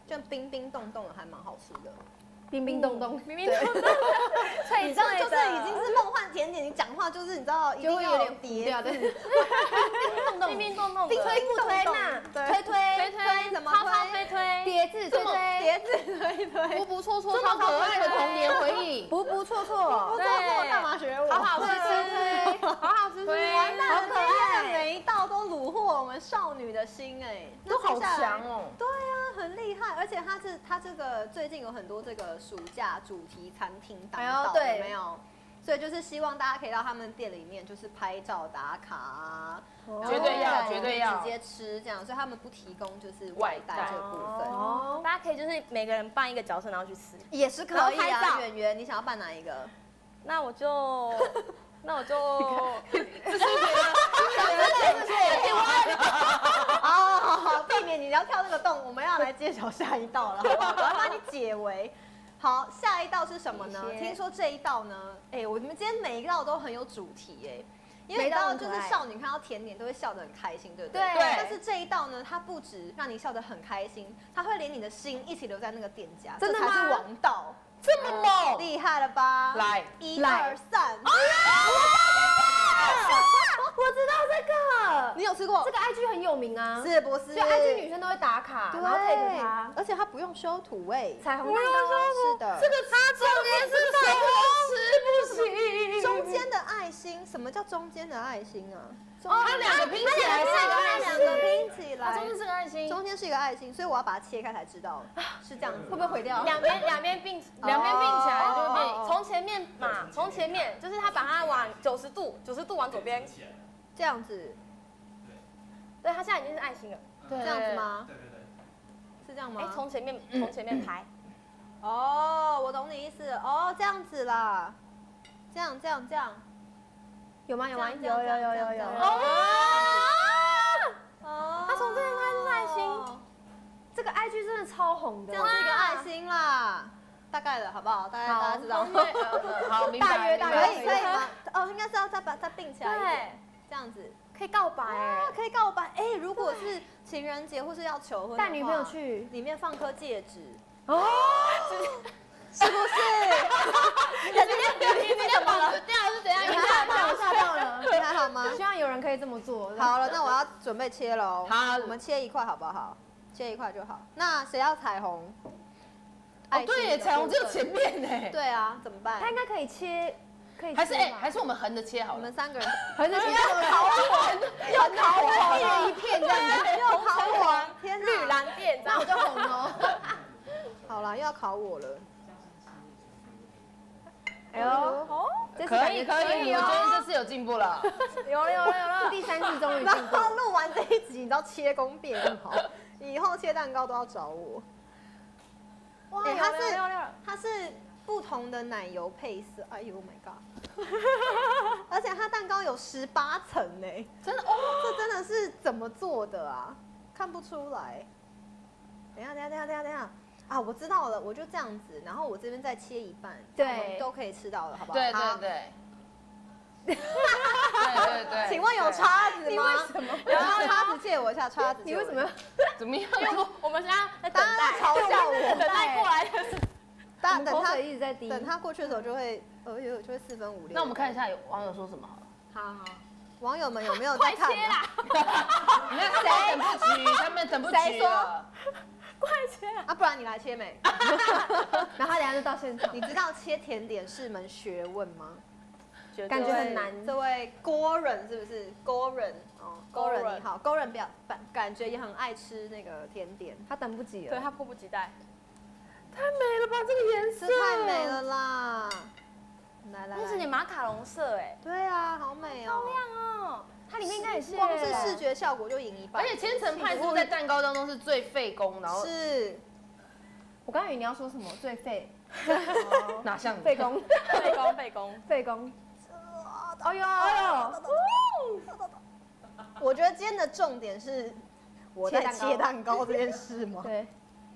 就冰冰冻冻的，还蛮好吃的。 冰冰冻冻， 明明脆你知道，就是已经是梦幻甜点，你讲话就是你知道，一定要就会有点叠掉的。 冰冰冻冻的， 冰推不推冻呐？ 对推推推推怎么超超推？ 推推， 叠字推推， 叠字推推， 不不错错，超可爱的童年回忆， 不不错错， 不错错，干嘛学我？ 好好吃推推， 好好吃吃， 完蛋了， 好可爱每一道都虏获我们少女的心哎， 都好强哦。 哦。 对啊，很厉害，而且它是它这个最近有很多这个暑假主题餐厅当道，有没有？所以就是希望大家可以到他们店里面，就是拍照打卡啊， 绝对要绝对要直接吃这样，所以他们不提供就是外带这个部分， 哦， 大家可以就是每个人扮一个角色，然后去吃。 也是可以然后拍啊。 照圆圆，你想要扮哪一个？ 那我就，那我就， 好好好，避免你要跳那个洞，我们要来揭晓下一道了，好不好？我要把你解围。好，下一道是什么呢？听说这一道呢，哎，我们今天每一道都很有主题哎，因为你知道，就是少女看到甜点都会笑得很开心，对不对？ 对。 但是这一道呢，它不止让你笑得很开心，它会连你的心一起留在那个店家， 真的吗？ 这才是王道， 这么猛， 厉害了吧？ 来， 一二三。 我知道这个， 你有吃过？ 这个 I G 很有名啊， 是不是？ 就 I G 女生都会打卡，然后 tag 它， 而且它不用修图哎， 彩虹蛋糕是的。 这个它重点是谁都吃不行。 中间的爱心，什么叫中间的爱心啊？ 哦，它两个拼起来是一个爱两心， 个拼起来， 中间是个爱心， 中间是一个爱心，所以我要把它切开才知道是这样子。会不会毁掉？ 两边两边并两边并起来就会变，从前面嘛，从前面就是他把它往九十度，九十度往左边， 这样子， 对，它现在已经是爱心了， 对这样子？吗？ 对对对。 是这样吗？ 哎，从前面从前面排， 哦，我懂你意思了。哦，这样子啦，这样这样这样， 有吗？有吗？ 有有有有有。哦， 它从这边开是爱心， 这个 I G 真的超红的， 这样是一个爱心啦，大概的好不好？大概大家知道。 好，明白， 大约大约可以可以吗？哦，应该是要再把它并起来一点，这样子。 可以告白哎， 可以告白哎！如果是情人节或是要求婚， 带女朋友去， 里面放颗戒指， 哦， 是不是？你今天你今天怎么了？ 这样是怎样？ 你吓到了，吓到了， 你还好吗？ 希望有人可以这么做。 好了，那我要准备切喽。 好我们切一块好不好？切一块就好。那谁要彩虹？ 哦，对，彩虹只有前面呢。 对啊，怎么办？ 它应该可以切，可以还是哎，还是我们横着切好了。 我们三个人横着切， 烤完，又烤完， 一人一片这样子， 又烤完，天哪！ 绿蓝靛，这样我就红了。 好啦，又要考我了。 哎呦， 可以可以，我觉得这次有进步了。 有了有了有了，第三季终于然进步。 后录完这一集，你知道切工变更好，以后切蛋糕都要找我。 哇， 哎它是有了， 它是不同的奶油配色，哎呦 my god！ 而且它蛋糕有十八层呢， 真的哦，这真的是怎么做的啊？看不出来。等一下等一下等一下等一下等一下啊！我知道了，我就这样子，然后我这边再切一半， 对我们都可以吃到了，好不好？ 对对好。 对。对对对。 请问有叉子吗？ 你为什么？ 然后叉子借我一下，叉子。 你为什么要？ 怎么样？ 我们现在在等大家待， 嘲笑我， 等待过来的。 大等他口水一直在滴。 等他过去的时候就会，呃，有就会四分五裂。 那我们看一下有网友说什么好了。 好好，网友们有没有在看？ 快切啦！ 你看他们等不及，他们等不及谁说了。 快切啦！ 啊，不然你来切没？ 然后他等下就到现场你。知道切甜点是门学问吗？ 感觉很难这位郭人是不是？郭人哦，郭人你好，郭人表感感觉也很爱吃那个甜点， 他等不及了。 对他迫不及待。 太美了吧，这个颜色这太美了啦！来来， 那是你马卡龙色哎， 对啊，好美哦， 亮哦， 它里面应该也是， 光是视觉效果就赢一半。 而且千层派是不是在蛋糕当中是最费工，然后是我刚以为你要说什么最费哪像费工费工费工。 费工。哎呦哎呦， 我觉得今天的重点是我在切切蛋糕这件事吗？ 对，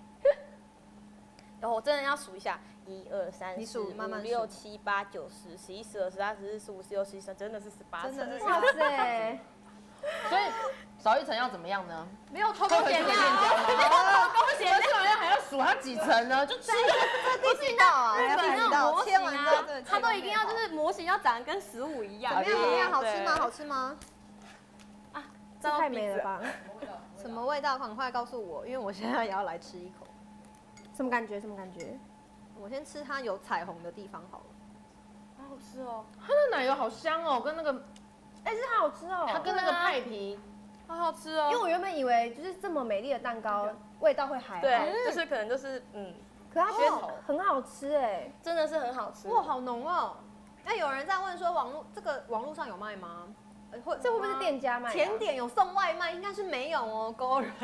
然后我真的要数一下，一二三你四五数慢慢数六七八九十十一十二十二十四十五十六十七十，真的是十八层。 真的是哇塞， 所以少一层要怎么样呢？ 没有偷偷回去的店偷减料， 家吗？ 偷偷减料， 好像还要数它几层呢？就吃这第几道啊？ 日本第几道？ 模切型啊完之后真的， 它都一定要就是模型要长得跟十五一样。 怎么样？怎么样？好吃对吗？好吃吗？ 这太美了吧？ 什么味道？赶快告诉我，因为我现在也要来吃一口。 什么感觉？什么感觉？ 我先吃它有彩虹的地方好了。 好好吃哦！ 它的奶油好香哦，跟那个哎，这好好吃哦！ 它跟那个派皮， 好好吃哦。 因为我原本以为就是这么美丽的蛋糕，味道会还好， 对，就是可能就是嗯， 可它觉得很好吃哎。 真的是很好吃。 哇，好浓哦！那有人在问说，网络这个网络上有卖吗？呃会这会不会是店家卖的啊？ 甜点有送外卖？应该是没有哦，勾人。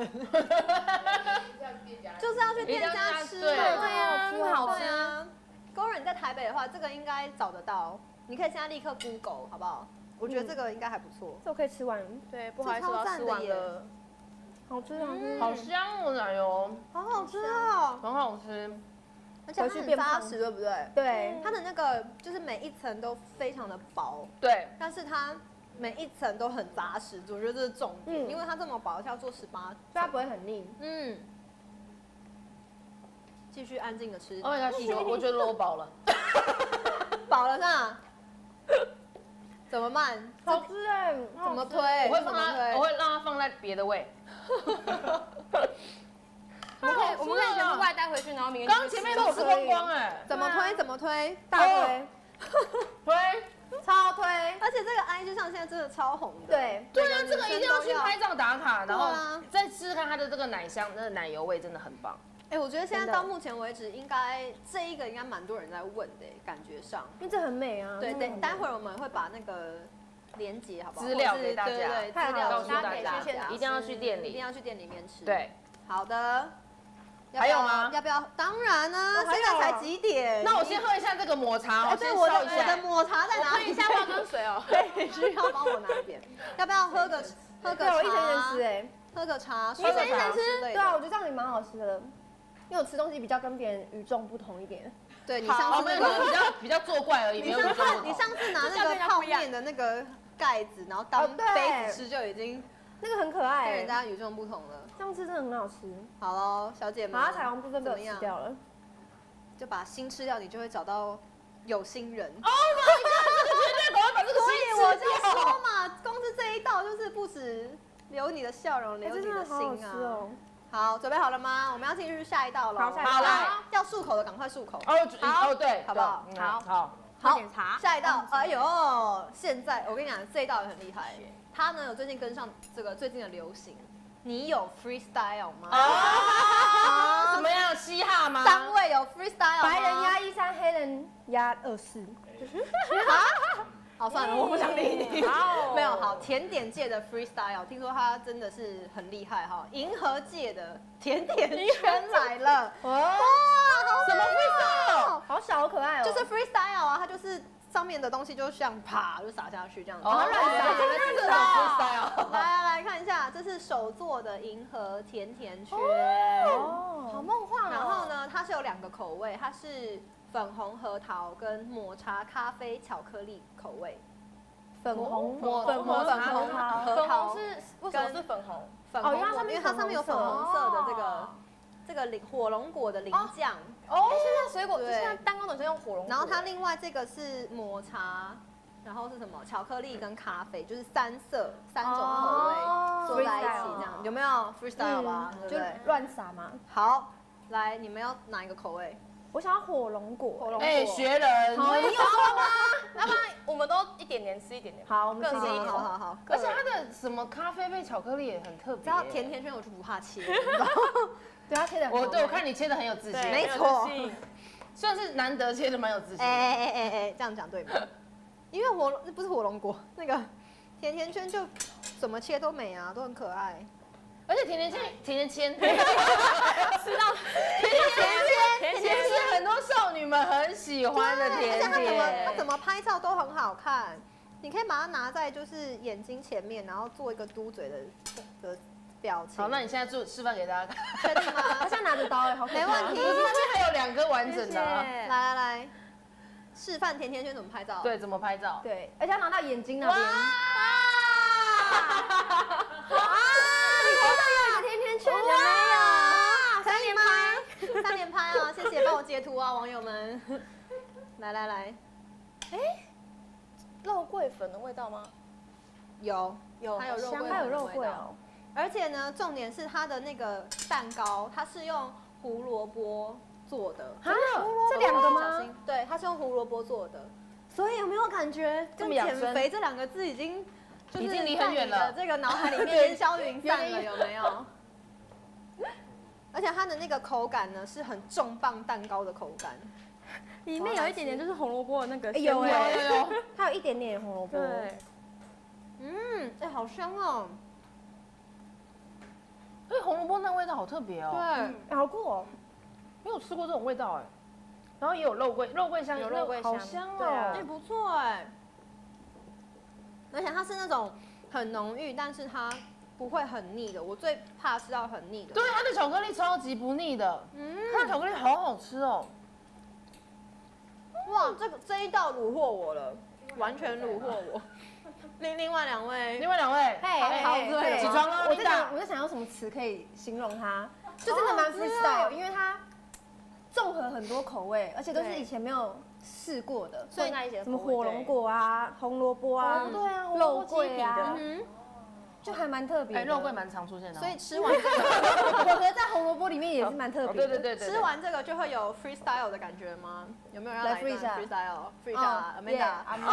就是要去店家吃对嘛对啊很好吃对啊。勾人你在台北的话，这个应该找得到，你可以现在立刻 Google 好不好？我觉得这个应该还不错。 这我可以吃完， 对，不好意思，我要吃完了。 好吃好吃。 好香哦，奶油好好吃哦， 很好吃。 而且它很扎实，对不对？ 对， 它的那个就是每一层都非常的薄， 对， 但是它每一层都很扎实，我觉得这是重点， 嗯因为它这么薄，是要做十八， 所以它不会很腻。 嗯。继续安静的吃， 哦呀，我我觉得我饱了。 饱了是吧？怎么办？ 好吃哎， 怎么推？ 我会放它， 怎么推我会让它放在别的位。 我们可以，我们可以全部外带回去，然后明天刚刚前面都有吃光光哎， 怎么推？怎么推？ 大推， 推。 超推！而且这个 I G 上现在真的超红的。 对， 对啊，这个一定要去拍照打卡，然后对啊再试试看它的这个奶香，那个奶油味真的很棒。 哎，我觉得现在真的到目前为止，应该这一个应该蛮多人在问的，感觉上。 因为这很美啊。 对，等待会儿儿我们会把那个连接好不好？ 资料或者是给大家对对对， 太好了资料资料大家给大家， 一定要去店里一定要去店里面吃。， 对， 好的。要不要还有吗要不要？当然啊，现在才几点？ 那我先喝一下这个抹茶哎， 哦， 对， 先我的我的烧一下。 抹茶在哪里？ 喝一下花生水哦。 对，需要帮我拿一点。要不要喝个喝个对，我一层一层茶吃？哎。 喝个茶， 一层一层吃， 之类的对啊，我觉得这样也蛮好吃的，因为我吃东西比较跟别人与众不同一点。 对你好， 上次那没有，就是比个， 较比较作怪而已，没你上有次你上次拿那个泡面的那个盖子，然后当哦对杯子吃，就已经那个很可跟爱， 人家与众不同了。 这样吃真的很好吃。 好喽，小姐们， 麻辣彩虹部分被我怎么样吃掉了， 就把心吃掉，你就会找到有心人。 Oh my god！绝对赶快把这个所心以我就吃掉。 说嘛，光是这一道就是不止留你的笑容， 哎留你的这真的好好心啊。 吃哦。 好，准备好了吗？我们要进入下一道了。 好下一道好来要漱口的赶快漱口。 哦，哦对， 好不好对嗯好。 喝好点茶， 下一道，哎呦，现在我跟你讲，这一道也很厉害。他呢有最近跟上这个最近的流行，你有 freestyle 吗？ 啊，怎么样？嘻哈吗？ 三位有 freestyle 吗？ 白人压一三，黑人压二四。 好，算了，我不想理你。 好没有好，甜点界的 freestyle，听说他真的是很厉害哈。银河界的甜点圈来了， 哇， 哇，好什么 freestyle？ 好小好可爱哦。 就是 freestyle 啊，它就是上面的东西就像啪就撒下去这样子。 哦， 然后原来是这种 freestyle。 来来来看一下，这是手做的银河甜甜圈。 哦， 好梦幻哦。 然后呢，它是有两个口味，它是粉红核桃跟抹茶咖啡巧克力口味。 粉红抹粉红抹茶粉红桃， 粉核桃红是为什么是粉红？ 粉红哦因为它上面因为它上面有粉粉红色的这个这个菱火龙果的淋酱， 哦，现在水果， 对现在蛋糕都是用火龙果。 然后它另外这个是抹茶，然后是什么巧克力跟咖啡，就是三色三种口味哦做在一起 freestyle 这样，有没有 freestyle 吧？对不就对？ 乱撒嘛。 好，来你们要哪一个口味？ 我想要火龙果。 火龙果。 哎，学人。 好，你有说吗？ 要不然我们都一点点吃一点点。 好，我们各自一口吃一口。 好好好， 而且它的什么咖啡配巧克力也很特别。 只要甜甜圈我就不怕切，你知道吗对，它切的。 我对我看你切的很有自信， 对没错。 算是难得切的蛮有自信。 哎哎哎哎哎，这样讲对吗？因为火龙不是火龙果，那个甜甜圈就怎么切都美啊，都很可爱。 而且甜甜圈，甜甜圈， 吃到甜甜圈，甜甜是很多少女们很喜欢的甜而且它怎么它点。 怎么拍照都很好看，你可以把它拿在就是眼睛前面，然后做一个嘟嘴的的表情。 好，那你现在做示范给大家看。 确定吗？ 它现在拿着刀哎，好可怕。 没问题。 不是那边还有两个完整的啊。 来来来，示范甜甜圈怎么拍照。， 对，怎么拍照？ 对，而且要拿到眼睛那边。 啊， 你头上有一个甜甜圈，有没有？ 可以吗？ 啊，谢谢帮我截图啊，网友们。来来来， 肉桂粉的味道吗？ 有有还有肉桂， 还有肉桂哦。 而且呢，重点是它的那个蛋糕，它是用胡萝卜做的。 啊，这两个小吗？ 心，对，它是用胡萝卜做的。所以有没有感觉跟这么养生减肥这两个字已经就是已经离很远了在你的这个脑海里面烟消云散了，有没有？而且它的那个口感呢，是很重磅蛋糕的口感。 里面有一点点就是红萝卜的那个哎有味哎有有， 它有一点点红萝卜。 对， 嗯，哎、好香哦。 哎，红萝卜那味道好特别哦。 对， 哎好酷哦。 没有吃过这种味道哎。然后也有肉桂，肉桂香， 有肉桂香好香对啊哦。 哎、不错哎。而且它是那种很浓郁，但是它不会很腻的。我最怕吃到很腻的。 对，它的巧克力超级不腻的， 嗯， 它的巧克力好好吃哦。 哇，这个这一道虏获我了，完全虏获我。另另外两位， 另外两位， 嘿好好嘿嘿对起床了我在 Linda 想，我在想用什么词可以形容它，就真的蛮 freestyle，因为它综合很多口味，而且都是以前没有试过的， 所以那一些什么火龙果啊、红萝卜啊哦，对啊，红萝肉卜鸡皮桂啊的， 嗯， 就还蛮特别哎， 的。 肉桂蛮常出现的哦。 所以吃完这个， 我觉得在红萝卜里面也是蛮特哦别的。 对对对对， 吃完这个就会有 freestyle 的感觉吗？有没有人要来来一 freeze 段啊 freestyle？freestyle 哦 ，Amanda。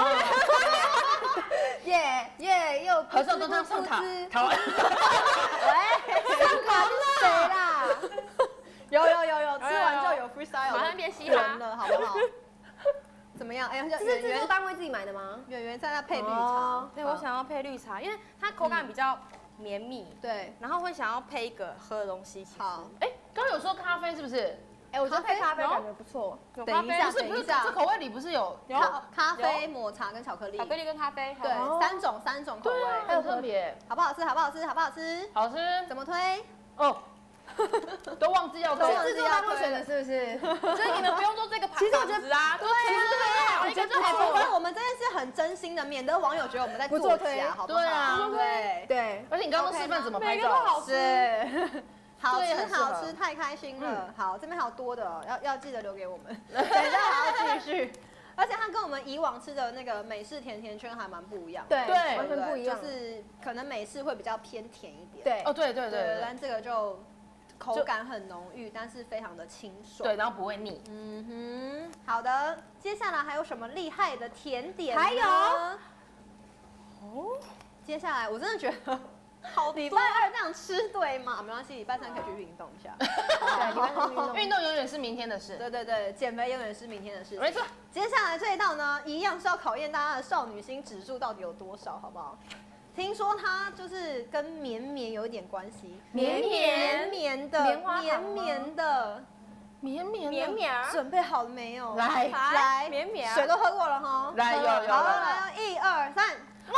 耶耶，又和尚都当上塔， 喂， 台湾。 上卡是谁啦？ 有有有有，吃完就有 freestyle 马上变嘻哈人了，好不好？怎么样？哎， 这是制作圆圆单位自己买的吗？ 圆圆在那配绿茶哦， 对，我想要配绿茶，因为它口感比较绵密， 对， 然后会想要配一个喝的东西。其实好， 哎，刚刚有说咖啡是不是？ 哎，我觉得配咖啡咖啡感觉不错。 有咖啡等一下不是不是， 等一下这口味里不是有有咖咖啡、抹茶跟巧克力， 巧克力跟咖啡， 对哦， 三种三种口味， 对啊，很特别， 好不好吃？好不好吃？好不好吃？ 好吃怎么推？ 哦，都忘记要推了。 都忘记制作单位选的是不是？ 所以你们不用做这个盘其实我觉得子啊，对其实很好一个就哎， 好了。 我们我们这件事很真心的，免得网友觉得我们在不作做推假，好不好？ 对啊对， 对， 而且你刚刚示范怎么拍每个都好照， 是。好吃对很适合好吃，太开心了。好，这边还有多的哦，要要记得留给我们，等一下还要继续。而且它跟我们以往吃的那个美式甜甜圈还蛮不一样的， 对对完全不一样。 就是可能美式会比较偏甜一点， 对哦，对对对对但这个就口感很浓郁，但是非常的清爽。 对，然后不会腻。 嗯哼，好的，接下来还有什么厉害的甜点呢？ 还有哦，接下来我真的觉得。好，礼拜二这样吃对吗？没关系，礼拜三可以去运动一下。 对，礼拜三运动。 运动永远是明天的事。 对对对，减肥永远是明天的事情。 没错。 接下来这一道呢，一样是要考验大家的少女心指数到底有多少，好不好？听说它就是跟绵绵有一点关系， 绵绵绵的， 棉花糖绵吗绵的， 绵绵绵绵儿， 准备好了没有？ 来来， 绵绵儿水都喝过了哈。 来有有有好，来，一二三，哇！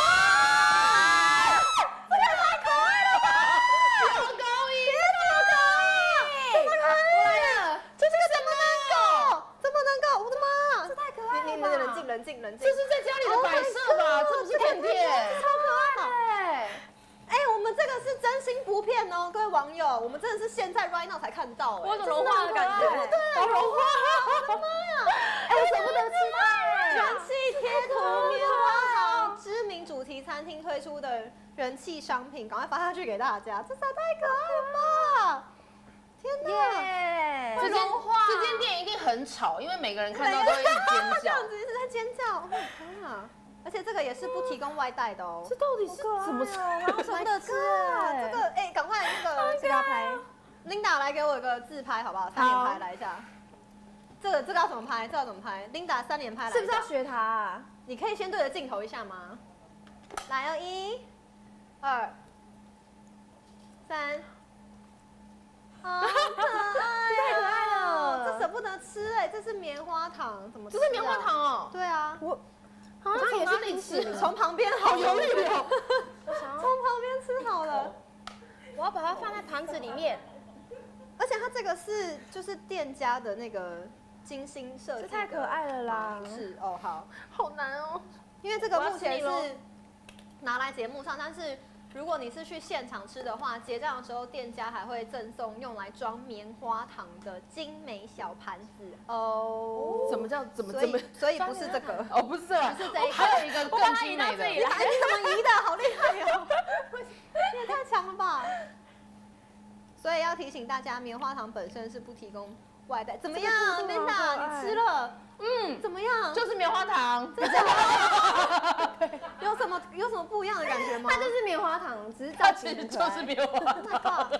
冷静冷静冷静， 这是在家里的摆设吧？这不是甜点， 超可爱的。哎，我们这个是真心不骗哦，各位网友，我们真的是现在 right now 才看到，哎， 我有种融化的感觉， 对，融化，我的妈呀！ 哎，我舍不得吃它。 人气贴图棉花糖，知名主题餐厅推出的人气商品，赶快发下去给大家，这实在太可爱了吧！天哪！ 这间这间店一定很吵，因为每个人看到都会一直尖叫这样。子一直在尖叫，哦天啊！而且这个也是不提供外带的哦。 这到底是怎么吃？我舍不得吃哎。 这个哎，赶快那个这个要拍。 Linda 来给我一个自拍好不好？三连拍来一下。这个这个要怎么拍？这个要怎么拍 ？Linda 三连拍来一下。 是不是要学他啊？ 你可以先对着镜头一下吗？来哦，一、二、三。好可爱， 太可爱了这舍不得吃哎，这是棉花糖，怎么吃啊？ 这是棉花糖哦。 对啊， 我好像从哪里吃？ 从旁边好犹豫哦， 我想要， 从旁边吃好了。 我要把它放在盘子里面。 而且它这个是就是店家的那个精心设计， 这太可爱了啦。 是哦，好， 好难哦。 因为这个目前我要吃你是拿来节目上，但是如果你是去现场吃的话，结账的时候店家还会赠送用来装棉花糖的精美小盘子哦。 怎么叫怎么所怎么？ 以所以不是这个， 哦，不是啊， 不是这一个还有一个更精美的。 你你怎么移的？好厉害哦！你也太强了吧！所以要提醒大家，棉花糖本身是不提供外带。怎么样，Linda？你吃了？嗯，怎么样？ 就是棉花糖， 有什么有什么不一样的感觉吗？ 它就是棉花糖，只是它造型其实就是很可爱。 棉花糖。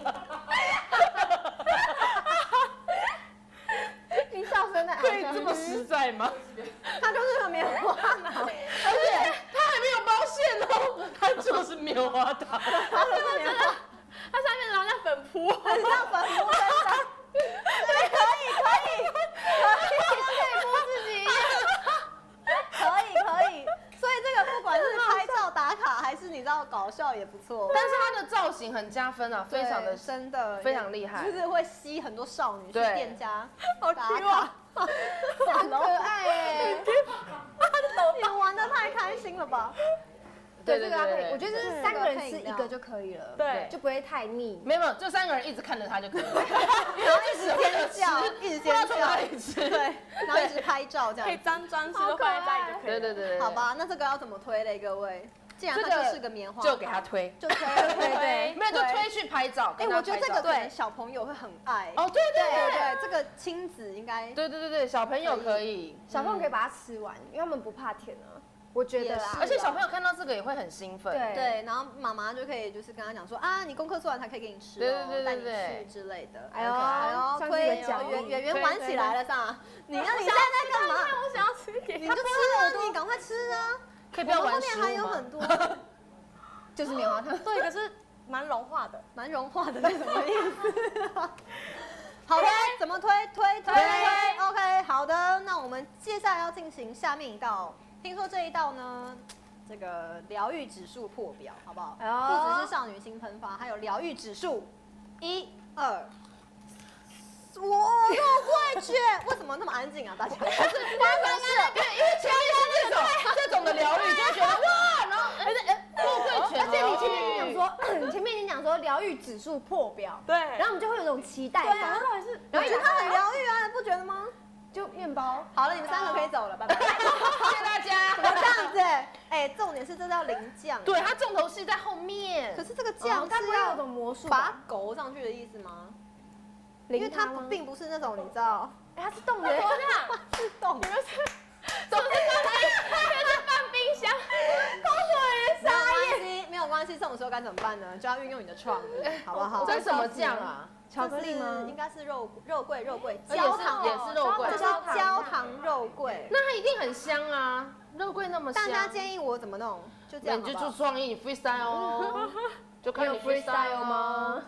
你笑声的可以这么实在吗？ 它就是个棉花糖， 而且它还没有包馅哦，它就是棉花糖。 它就是棉花， 它上面好像粉扑， 很像粉扑身上。对，可以可以可以扑自己，可以可以。所以这个不管是拍照打卡，还是你知道搞笑也不错。 但是它的造型很加分啊，非常的对真的非常厉害就是会吸很多少女去对店家好打 Q 卡啊，很可爱哎。 你玩的太开心了吧？ 对这个要配， 对对对我觉得就是三个人吃一个就可以了， 对就不会太腻。 没有没有，就三个人一直看着它就可以了， 然后一直尖叫，一直尖叫不知道从哪，里吃。 对，然后一直拍照这可以样。 沾沾吃都放在家里就可以了。 对对对对， 好，吧，那这个要怎么推嘞，各位？既然它这个就是个棉花， 就给它推， 就推对对， 没有就推去拍照。 哎， 跟他我觉得这拍照个可能小朋友会很爱。 哦，对对对对对，这个亲子应该对对对对，小朋友可以， 小朋友可以把它吃完，因为他们不怕甜啊。我觉得啦也是， 而且小朋友看到这个也会很兴奋。 对对，然后妈妈就可以就是跟他讲说啊，你功课做完才可以给你吃哦， 对对对带你对对去之类的。 哎呦哎呦， 像是一推个奖励圆圆圆玩起来了是吧？你那你现在在干嘛？ 我想要吃给你就吃了，你赶快吃啊！ 可以不要我们后玩食面还有物吗？ 很多， 就是棉花糖。 对，可是蛮融化的。 蛮融化的，是什么意思？好的，怎么推推推推 ？OK， 好的，那我们接下来要进行下面一道。听说这一道呢，这个疗愈指数破表，好不好？ 哎呦不只是少女心喷发，还有疗愈指数，一二。哇，肉桂卷，为什么那么安静啊？大家？ 不是，刚刚那边因为前面是这种这种的疗愈，就会觉得哇，然后而且哎，肉桂卷， 而且你前面已经讲说，你前面已经讲说疗愈指数破表， 对， 然后我们就会有一种期待对啊感。 到底是，我觉得它很疗愈啊，你不觉得吗？ 就面包， 好了，你们三个可以走了，拜拜。 谢谢大家。 怎么这样子？哎，重点是这叫淋酱。 对，它重头戏在后面。 可是这个酱它是要不会有种魔术把吧？ 它勾上去的意思吗？因因为它不并不是那种你知道， 哎，它是冻的， 是冻。 总是刚才在放冰箱，工作人员没有关系，没有关系，这种时候该怎么办呢？就要运用你的创意，好不好？ 这是什么酱啊？ 巧克力吗这是应该是肉肉桂，肉桂也是焦糖， 也是肉桂这是焦糖肉桂。 那它一定很香啊，肉桂那么香。 大家建议我怎么弄？就这样那你就好不好， 做创意，你 freestyle 哦，就看你 freestyle 吗？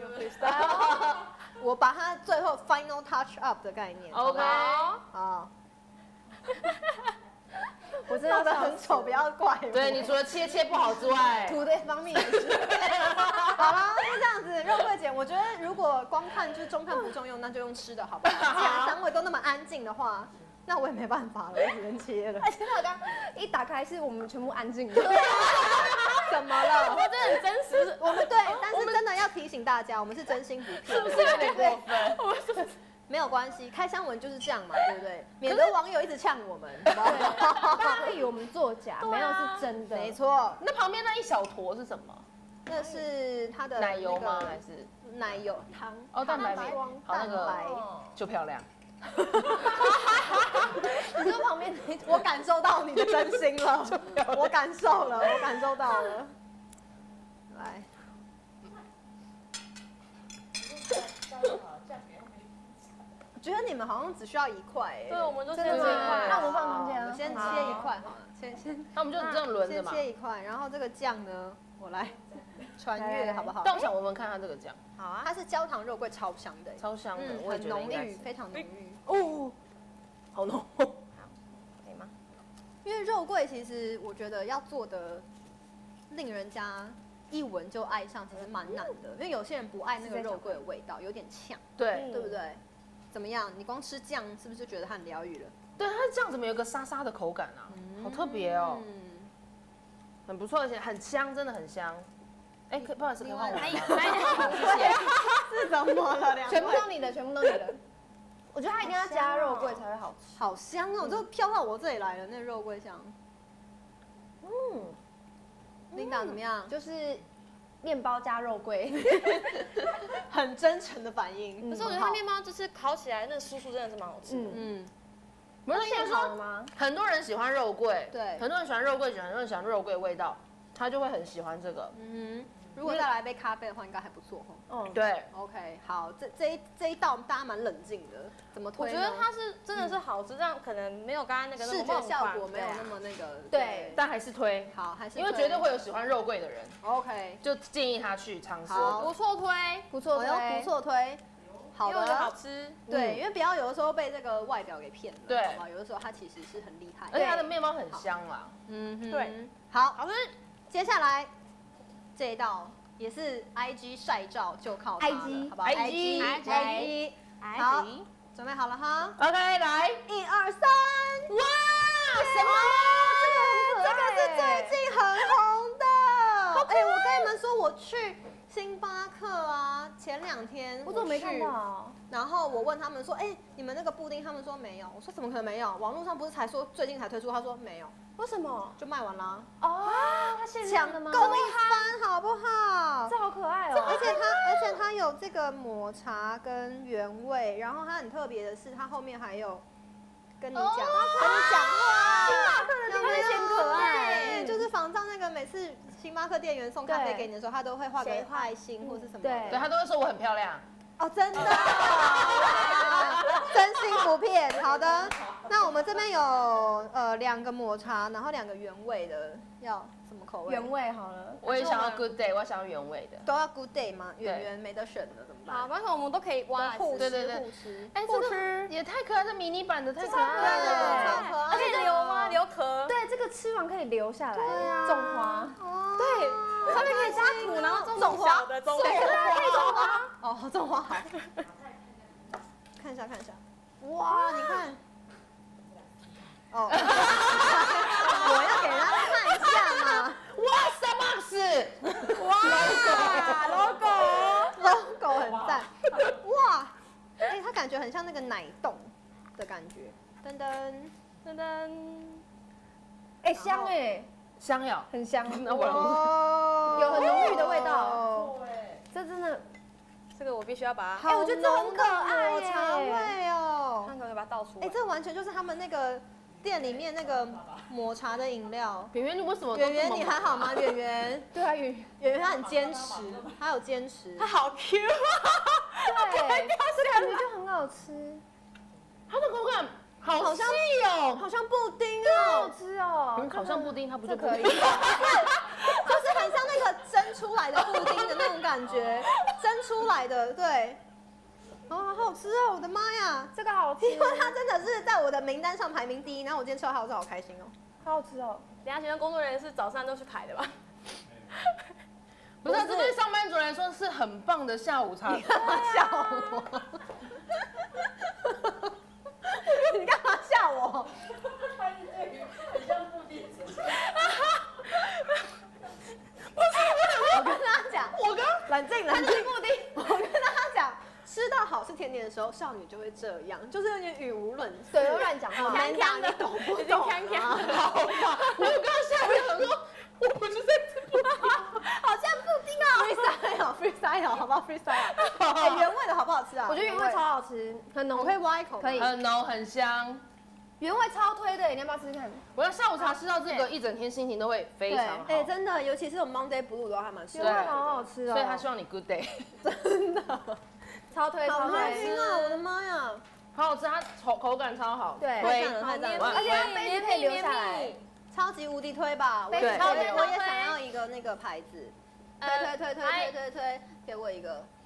我把它最后 final touch up 的概念。好不 OK， 好好， 我真弄的得很丑，不要怪我。 对你除了切切不好之外， 涂的方面也是。 好了，就这样子。肉桂姐，我觉得如果光看就是中看不中用，那就用吃的好不好？既然三位都那么安静的话，那我也没办法了，我只能切了。 而且我刚一打开是我们全部安静的。 怎么了？ 我真的很真实， 我们对，但是真的要提醒大家，我们是真心不骗，是不是有点过分？ 没有关系，开箱文就是这样嘛，对不对？免得网友一直呛我们，好不好？ 大家会以为我们作假，没有是真的。 没错， 那旁边那一小坨是什么？ 那是它的奶油吗？ 那个还是奶油汤？ 哦蛋白面？好，那个蛋白。 就漂亮。 你说旁边那一我感受到你的真心了，我感受了，我感受到了。来，我觉得你们好像只需要一块哎。 对，我们都真的吗是这一块。 那我们放中间啊我们先切一块好了，先先那我们就这样轮着先嘛。 切一块，然后这个酱呢，我来穿越好不好？ 但我想闻闻看它这个酱， 好啊，它是焦糖肉桂，超香的， 超香的， 嗯， 我也很浓郁， 觉得应该是。 非常浓郁。 哦，好浓。 可以吗？ 因为肉桂其实我觉得要做的令人家一闻就爱上，其实蛮难的。因为有些人不爱那个肉桂的味道，有点呛， 对对不对？怎么样？你光吃酱是不是就觉得它很疗愈了？ 对，它这样怎么有一个沙沙的口感啊？好特别哦， 嗯， 很不错，而且很香，真的很香。 哎，可不好意思，可以换我吗？ 是怎么了？两位全部都你的，全部都你的。我觉得它一定要加肉桂才会好吃。 好香哦，就飘到我这里来了，那肉桂香。 嗯， Linda 怎么样？ 就是面包加肉桂， 很真诚的反应。 可是我觉得它面包就是烤起来那个酥酥真的是蛮好吃的。 嗯， 嗯， 不是应该说现烤了吗？ 很多人喜欢肉桂， 对很多人喜欢肉桂卷，很多人喜欢肉桂味道，他就会很喜欢这个。 嗯哼，如果再来一杯咖啡的话，应该还不错哦。 嗯， 对， OK，好，这这一这一道大家蛮冷静的，怎么我推呢？ 觉得它是真的是好吃，这样可能没有刚刚那个那么视觉梦幻效果没有对啊那么那个。 对但还是推， 好，还是因为绝对会有喜欢肉桂的人， OK。 就建议他去尝试。 好不错推， 不错， 我要不。错推。好因为我觉得好的， 吃。 对，因为不要有的时候被这个外表给骗了， 对好不好？有的时候它其实是很厉害的。 而且它的面包很香啦。 嗯哼， 对， 好， 好吃。 接下来这一道也是 I G 晒照就靠它了 I G 好不好 I G I G 好，准备好了哈， OK，来， 一二三， 哇，什么？ 这个是最近很红的。哎，我跟你们说，我去星巴克啊，前两天我怎么没看去到？ 然后我问他们说，哎，你们那个布丁，他们说没有。我说怎么可能没有？网络上不是才说最近才推出，他说没有， 为什么？ 就卖完了， 哦，它限抢量的吗？ 购一番，好不好？ 这好可爱而哦。 且它，而且它有这个抹茶跟原味，然后它很特别的是，它后面还有跟你讲，跟你讲话， 星巴克的有没有店员可爱对，就是仿照那个每次星巴克店员送咖啡对给你的时候，他都会画个写画爱心或是什么的。 对对他都会说我很漂亮。 哦，真的，真心不骗。好的，那我们这边有呃两个抹茶，然后两个原味的，要什么口味？ 原味好了。 我也想要 Good Day，我也想要原味的。 都要 Good Day 吗？圆圆没得选了，怎么办？ 好，反正我们都可以挖来吃。 互吃对对对互吃。 哎，这个也太可爱，这迷你版的太可对爱对了。 超可爱的而且留吗？留壳。 对，这个吃完可以留下来，种花。 哦， 对，上面可以加土，然后种种花小的种对花。 可以种花。哦，种花好。看一下看一下，哇，你看。哦，我要给大家看一下嘛。 哇，什么是？ 哇 ，logo logo 很赞。哇，哎，它感觉很像那个奶冻的感觉。噔噔噔噔。 哎，香哎， 香药。 很香。 那我哦有很浓郁的味道。这真的， 这个我必须要把它， 好我觉得这很可爱浓的抹茶耶味哦。 看可不可以把它倒出哎， 来。 这完全就是他们那个店里面那个抹茶的饮料。 圆圆，你为什么都圆圆， 这么你还好吗？圆圆， 对啊，圆圆圆她很坚持，她有坚持。 它好 Q 啊！ 对，这感觉就很好吃， 它的口感好细好像哦， 好像布丁好好哦， 吃哦。 嗯，烤上布丁它不就这可以。 就是很像那个蒸出来的布丁的那种感觉，蒸出来的，对。哦，好好吃哦！我的妈呀， 这个好吃， 因为它真的是在我的名单上排名第一，然后我今天吃到它，我真的好开心哦。 好好吃哦。 等一下，请问工作人员是早上都去排的吧？ 不是，这对上班族来说是很棒的下午茶。 你干嘛笑我？你干嘛笑我？我跟大家讲， 我刚冷静冷静，布丁。我跟大家讲，吃到好吃甜点的时候，少女就会这样，就是有点语无伦次， 对，又乱讲话。 没讲你懂不懂啊？ 好吧，我刚刚下面想说，我不是在吃布丁， 好像布丁哦，freestyle，freestyle，好不好？freestyle，哎，原味的好不好吃啊？ 我觉得原味超好吃，很浓。 我可以挖一口吗， 可以很浓很香。 原味超推的，你要不要试试看？ 我要下午茶吃到这个，一整天心情都会非常好。 哎，真的，尤其是我们 Monday Blue 都还蛮适合原味好好吃哦。 所以他希望你 Good Day， 真的， 超推好超推。 开心啊！我的妈呀！ 好好吃，它口口感超好。 对太赞了，太赞了！ 而且它杯子可以留下来。 超级无敌推吧！我对也超我也我也级超推想要一个那个牌子，推推推推推推推，给我一个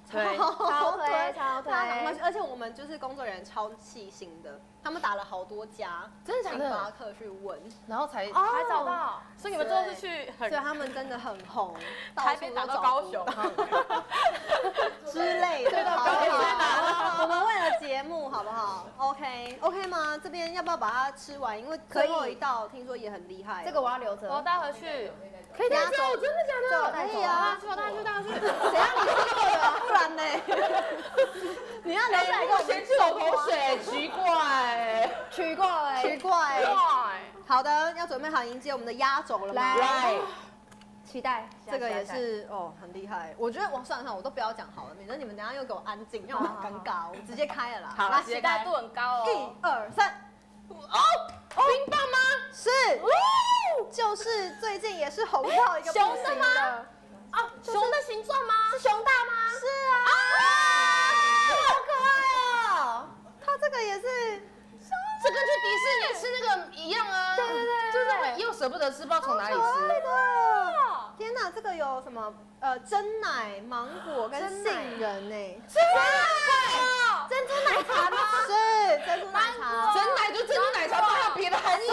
对， 超推超推大家赶快去，而且我们就是工作人员超细心的，他们打了好多家真的假的星巴克去问， 然后才才找到，所以你们最后是去很所以他们真的很红， 台北打到高雄之类的， 对到高雄好我们为了节目好不好 ？OK OK 吗？这边要不要把它吃完？因为最后一道听说也很厉害， 这个我要留着。 我带回去。 可以带走，真的假的？ 可以啊， 去，我带去，带去。 谁让你做的？不然呢？你要留下来给我先吐口水，奇怪， 奇怪， 奇怪。 对， 好的，要准备好迎接我们的压轴了吗？ 来， 期待。 这个也是哦，很厉害。我觉得我算了算了，我都不要讲好了，免得你们等下又给我安静，让我很尴尬。我们直接开了啦。 好那期待度很高哦。 一二三。 哦，冰棒吗？ 是，就是最近也是红到一个不行的吗？ 啊，熊的形状吗？ 是熊大吗？是啊，好可爱哦！它这个也是， 这跟去迪士尼吃那个一样啊。对对对，就是又舍不得吃，不知道从哪里可爱吃。 的。天哪，这个有什么？呃，真奶、芒果跟杏仁呢？ 是啊， 珍珠奶茶吗？是珍珠奶茶。 真奶就珍珠奶茶，还有别的含义吗？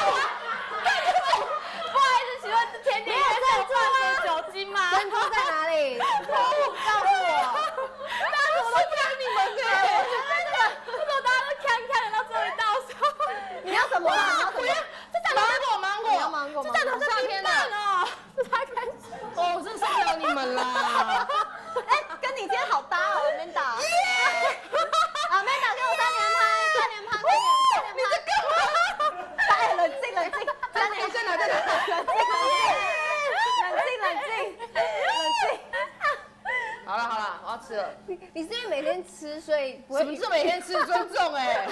不好意思，请问甜点还是有化学酒精吗？ 珍珠在哪里？ 告诉我， 但是我都骗你们的。 为什么大家都看看得到最后一道时候？ 你要什么啦？你要什么？ 这站芒果芒果， 你要芒果吗？ 这站好夏天的哦，这才开始。 哦，我真的受不了你们啦！ 哎，跟你今天好搭哦，Amanda。Amanda，给我三连拍，三连拍，快点，三连拍。你在干嘛？哎，冷静冷静，三连在哪在哪？ 冷静冷静冷静冷静。 好了好了，我要吃了。 你你是因为每天吃，所以不会什么是每天吃尊重哎？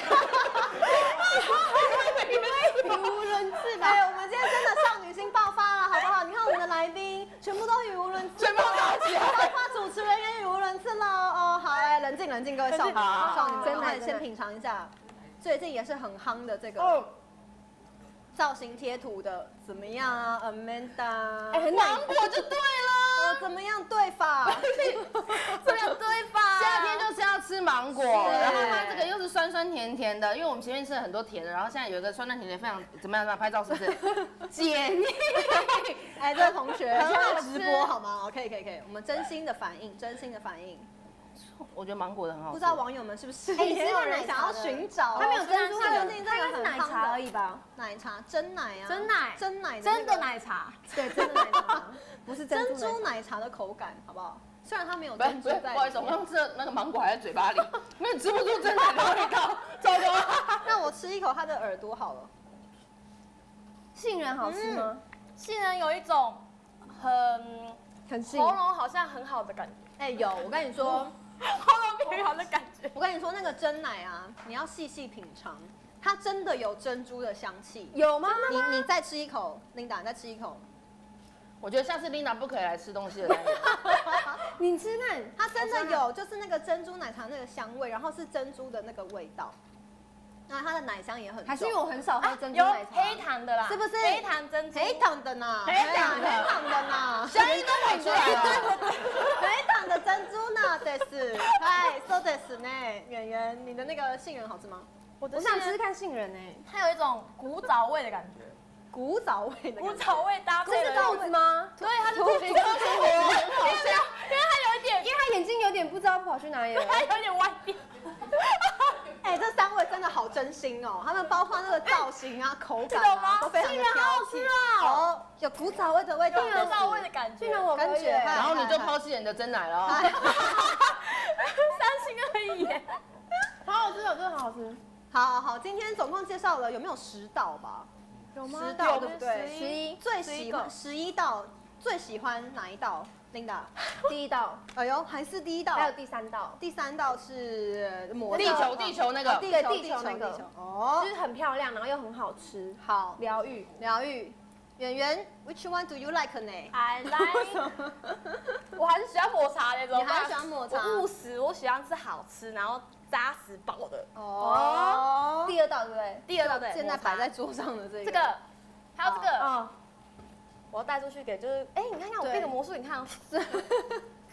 语无伦次吧？哎，我们今天真的少女心爆发了，好不好？你看我们的来宾全部都语无伦次， 全部打起来包括主持人也语无伦次了哦。好，来冷静冷静，各位少女少女们， 真的赶快先品尝一下，最近也是很夯的这个哦， 造型贴图的，怎么样啊，Amanda？ 哎，很芒果就对了。 呃，怎么样对法？ 怎么样对吧？ 夏天就是要吃芒果， 是然后它这个又是酸酸甜甜的，因为我们前面吃了很多甜的，然后现在有一个酸酸甜甜非常怎么样？怎么样？拍照是不是？解腻。 哎，这位同学， 很好现在吃直播好吗？可以可以可以，我们真心的反应，真心的反应。 我觉得芒果的很好吃。 不知道网友们是不是哎也有是人想要寻找？ 它没有珍珠的， 它最近这个很它应该是奶茶而已吧？ 奶茶真奶啊， 真奶真奶， 真的奶茶。 对，真的奶茶，不是珍珍珠珠奶奶茶的口感，好不好？虽然它没有不是珍珠在不是，不好意思，我里面。 刚吃的那个芒果还在嘴巴里，没有吃不出真奶的味道，糟糕。 那我吃一口它的耳朵好了。 茶。杏仁好吃吗？ 杏仁有一种很很杏。 喉咙好像很好的感觉， 哎，有，我跟你说， 喉咙变好的感觉。 我跟你说，那个真奶啊，你要细细品尝，它真的有珍珠的香气。 有吗？ 你你再吃一口，Linda，你再吃一口。 我觉得下次 Linda 不可以来吃东西了。 你吃看， 它真的有，就是那个珍珠奶茶那个香味，然后是珍珠的那个味道，那它的奶香也很重。 还是因为我很少喝珍珠有奶茶。 黑糖的啦， 是不是黑糖珍珠？ 黑糖的呢？ 黑糖的黑糖的呢？ 声音都跑出来了。 黑糖的珍珠呢？对是，嗨，so this 呢？圆圆，你的那个杏仁好吃吗？ 我的我想杏仁吃吃看杏仁诶。 它有一种古早味的感觉， 古早味的感觉， 古早味搭配了这是豆子吗？ 对，它是土土土生活很好因为因为它有一点， 因为他眼睛有点不知道跑去哪里了。 它有点歪掉。 哎，这三位真的好真心哦，他们包括那个造型啊、口感这种吗啊，都非常的挑杏仁好好吃剔。 哦哦，有古早味的味道， 有古早味的感觉， 杏仁我可以感觉耶。 然后你就抛弃人的真奶了哦。 三星而已耶。 好好吃哦，真的好好吃。 好好好，今天总共介绍了有没有十道吧？ 有吗十道对不对？ 十一， 最喜欢十一道，最喜欢哪一道？Linda， 第一道， 哎呦，还是第一道， 还有第三道， 第三道是魔地球地球那个， 地球对地球那个地球哦就，是很漂亮，然后又很好吃， 好疗愈。 疗愈。圆圆，Which one do you like 呢？ I like，我还是喜欢抹茶的，怎么办？ 你还是喜欢抹茶我务实，我喜欢吃好吃，然后扎实饱的。 哦， 第二道对不对？ 第二道对， 现在抹茶摆在桌上的这个， 这个，还有这个， 哦， 我要带出去给就是，哎，你看看我变个魔术，你看哦，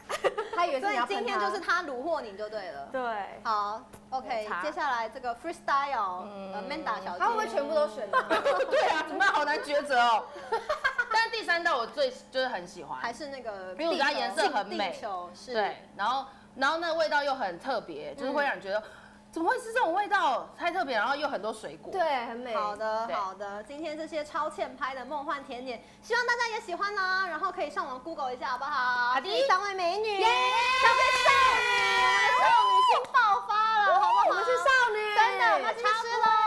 他以为是所以你要喷他今天就是他虏获你就对了。 对。 好 ，OK， 有差接下来这个 freestyle，呃，Manda 小姐， 他会不会全部都选呢？ 对啊，怎么办？好难抉择哦。但是第三道我最就是很喜欢， 还是那个， 因为我觉得它颜色很美地球是， 对，然后然后那个味道又很特别，就是会让你觉得怎么会是这种味道，太特别，然后又很多水果。 对，很美。 好的， 对好的，今天这些超欠拍的梦幻甜点，希望大家也喜欢啦。然后可以上网 Google 一下，好不好？ 好的这三位美女，消费少女，我们的少女心爆发了，好不好？ 我们是少女， 真的，我们要去吃喽。